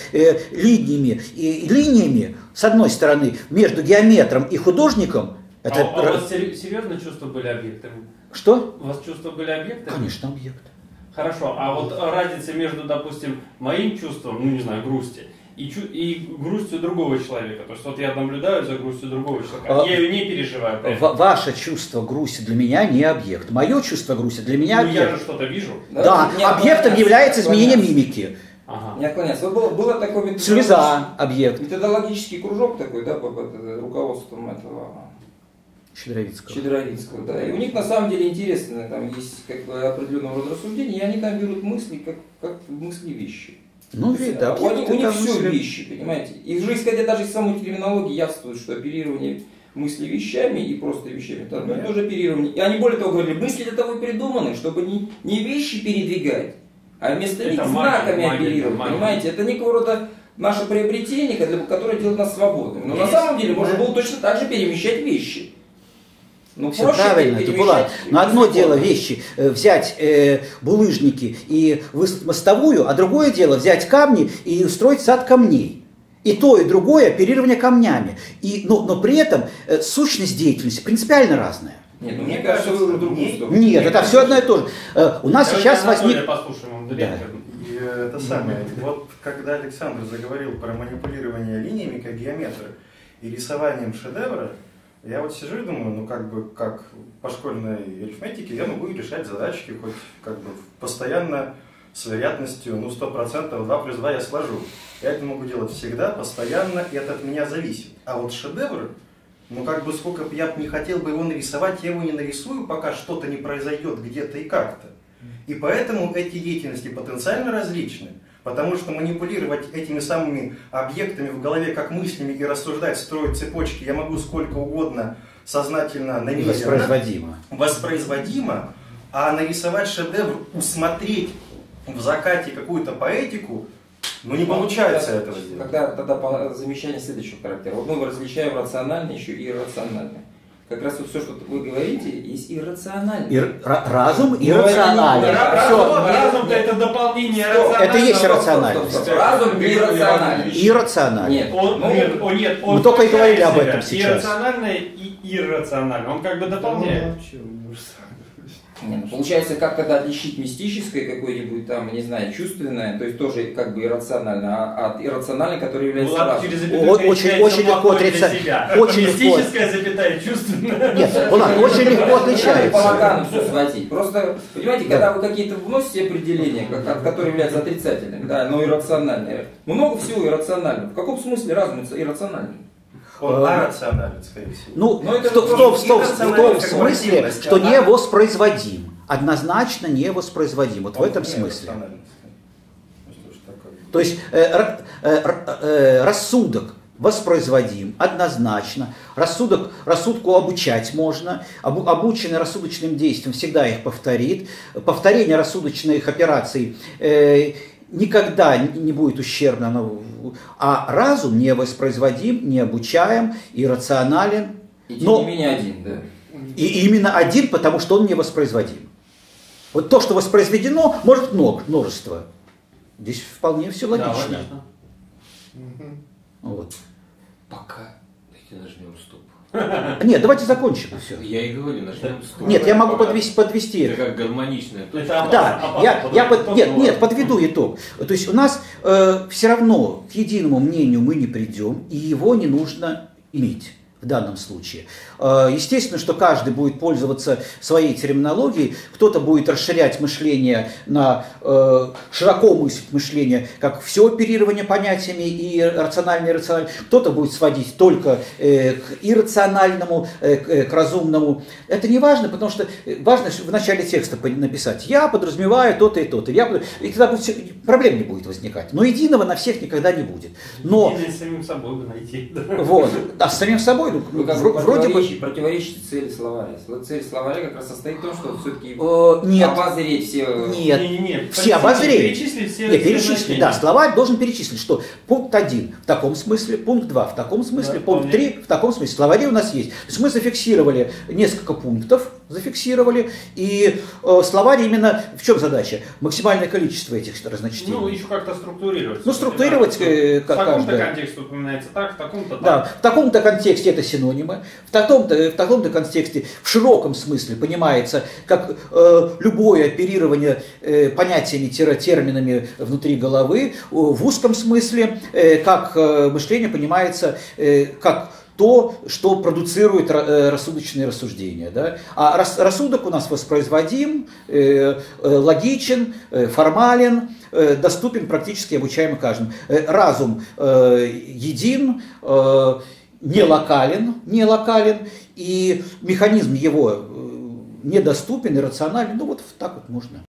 линиями, с одной стороны, между геометром и художником. Это... А у вас серьезно чувства были объектами? Что? У вас чувства были объектами? Конечно, объект. Хорошо, а вот разница между, допустим, моим чувством, ну не знаю, грусти, и грустью другого человека. То есть вот я наблюдаю за грустью другого человека, я ее не переживаю. Ваше чувство грусти для меня не объект. Мое чувство грусти для меня объект. Я же что-то вижу. Да, объектом является изменение мимики. Ага. Не отклоняться. Вот было такой слеза объект. Методологический кружок такой, да, под руководством этого Щедровицкого, да. И у них на самом деле интересно, там есть как бы определенного рода рассуждения, и они там берут мысли, как мысли вещи. Ну, да. У них все вещи, понимаете. И в жизни, хотя даже из самой терминологии явствует, что оперирование мысли вещами и просто вещами, это одно и то же оперирование. И они более того говорили, мысли для того и придуманы, чтобы не вещи передвигать, а вместо них знаками оперировать, понимаете. Это некого рода наше приобретение, которое делает нас свободными. Но на самом деле можно было точно так же перемещать вещи. Ну, все правильно, это было. Но одно дело вещи взять булыжники и высыпать мостовую, а другое дело взять камни и устроить сад камней. И то, и другое оперирование камнями. Но при этом сущность деятельности принципиально разная. Нет, мне кажется, вы в другую сторону. Нет, это все одно и то же. У нас сейчас возник... Это самое. Вот когда Александр заговорил про манипулирование линиями как геометр и рисованием шедевра, я вот сижу и думаю, ну как бы как по школьной арифметике я могу решать задачки хоть как бы постоянно с вероятностью 100%, 2 плюс 2 я сложу. Я это могу делать всегда, постоянно, и это от меня зависит. А вот шедевр, ну как бы сколько бы я не хотел бы его нарисовать, я его не нарисую, пока что-то не произойдет где-то и как-то. И поэтому эти деятельности потенциально различны. Потому что манипулировать этими самыми объектами в голове, как мыслями, и рассуждать, строить цепочки, я могу сколько угодно сознательно, намеренно. Воспроизводимо. А нарисовать шедевр, усмотреть в закате какую-то поэтику, ну не получается этого сделать. Тогда замечание следующего характера. Вот мы различаем рациональное еще и иррациональное. Как раз вот все, что вы говорите, есть иррациональное. Разум иррационален. Разум-то это дополнение рационального. Это и есть иррациональность. Разум иррациональный. Иррациональный. Нет, мы только и говорили об этом сейчас. Иррациональное и иррациональное. Он как бы дополняет. Получается, как тогда отличить мистическое какое-нибудь там, не знаю, чувственное, то есть тоже как бы иррационально, от иррационального, которое является разумом. Очень легко отрицать. Мистическое, запятая, чувственное. Нет, очень легко отличается. По локану все сводить. Просто, понимаете, когда вы какие-то вносите определения, которые являются отрицательными, да, но иррациональные, много всего иррационального. В каком смысле разум иррациональный? Он арационален, скорее всего. Ну, в том смысле, что не воспроизводим. Однозначно не воспроизводим. Вот в этом смысле. То есть рассудок воспроизводим однозначно. Рассудку обучать можно. Обученный рассудочным действием всегда их повторит. Повторение рассудочных операций никогда не будет ущербно, а разум не воспроизводим, не обучаем, иррационален. И тем не менее один, да. И именно один, потому что он не воспроизводим. Вот то, что воспроизведено, может множество. Здесь вполне все логично. Да, вот. Пока. Давайте нажмем стоп. Нет, давайте закончим все. Я и говорю, нажмем стоп. Нет, я могу подвести. Это как гармоничная точка. Да, нет, подведу итог. То есть у нас все равно к единому мнению мы не придем, и его не нужно иметь в данном случае. Естественно, что каждый будет пользоваться своей терминологией, кто-то будет расширять мышление на широко мыслить мышление, как все оперирование понятиями и рациональное, и иррациональное, кто-то будет сводить только к иррациональному, к разумному. Это не важно, потому что важно в начале текста написать «я подразумеваю то-то и то-то», и тогда проблем не будет возникать. Но единого на всех никогда не будет. Но с самим собой бы найти. Вот, а с самим собой. виду, Вы как вроде бы... противоречите цели словаря. Цель словаря как раз состоит в том, что все-таки Нет. обозреть все... Нет. Все обозрели. Перечислить, да, словарь должен перечислить, что пункт 1 в таком смысле, пункт 2 в таком смысле, пункт 3 в таком смысле. Словари у нас есть. То есть мы зафиксировали несколько пунктов, и словарь именно в чем задача? Максимальное количество этих разночтений. Ну, еще как-то структурировать. Ну, структурировать в таком-то контексте упоминается так, в таком-то так. Да, в таком-то контексте это синонимы, в таком-то контексте в широком смысле понимается как любое оперирование понятиями-терминами внутри головы, в узком смысле как мышление понимается как то, что продуцирует рассудочные рассуждения. Да? А рассудок у нас воспроизводим, логичен, формален, доступен практически обучаемый каждому. Разум един, не локален, и механизм его недоступен, иррационален. Ну вот так вот можно.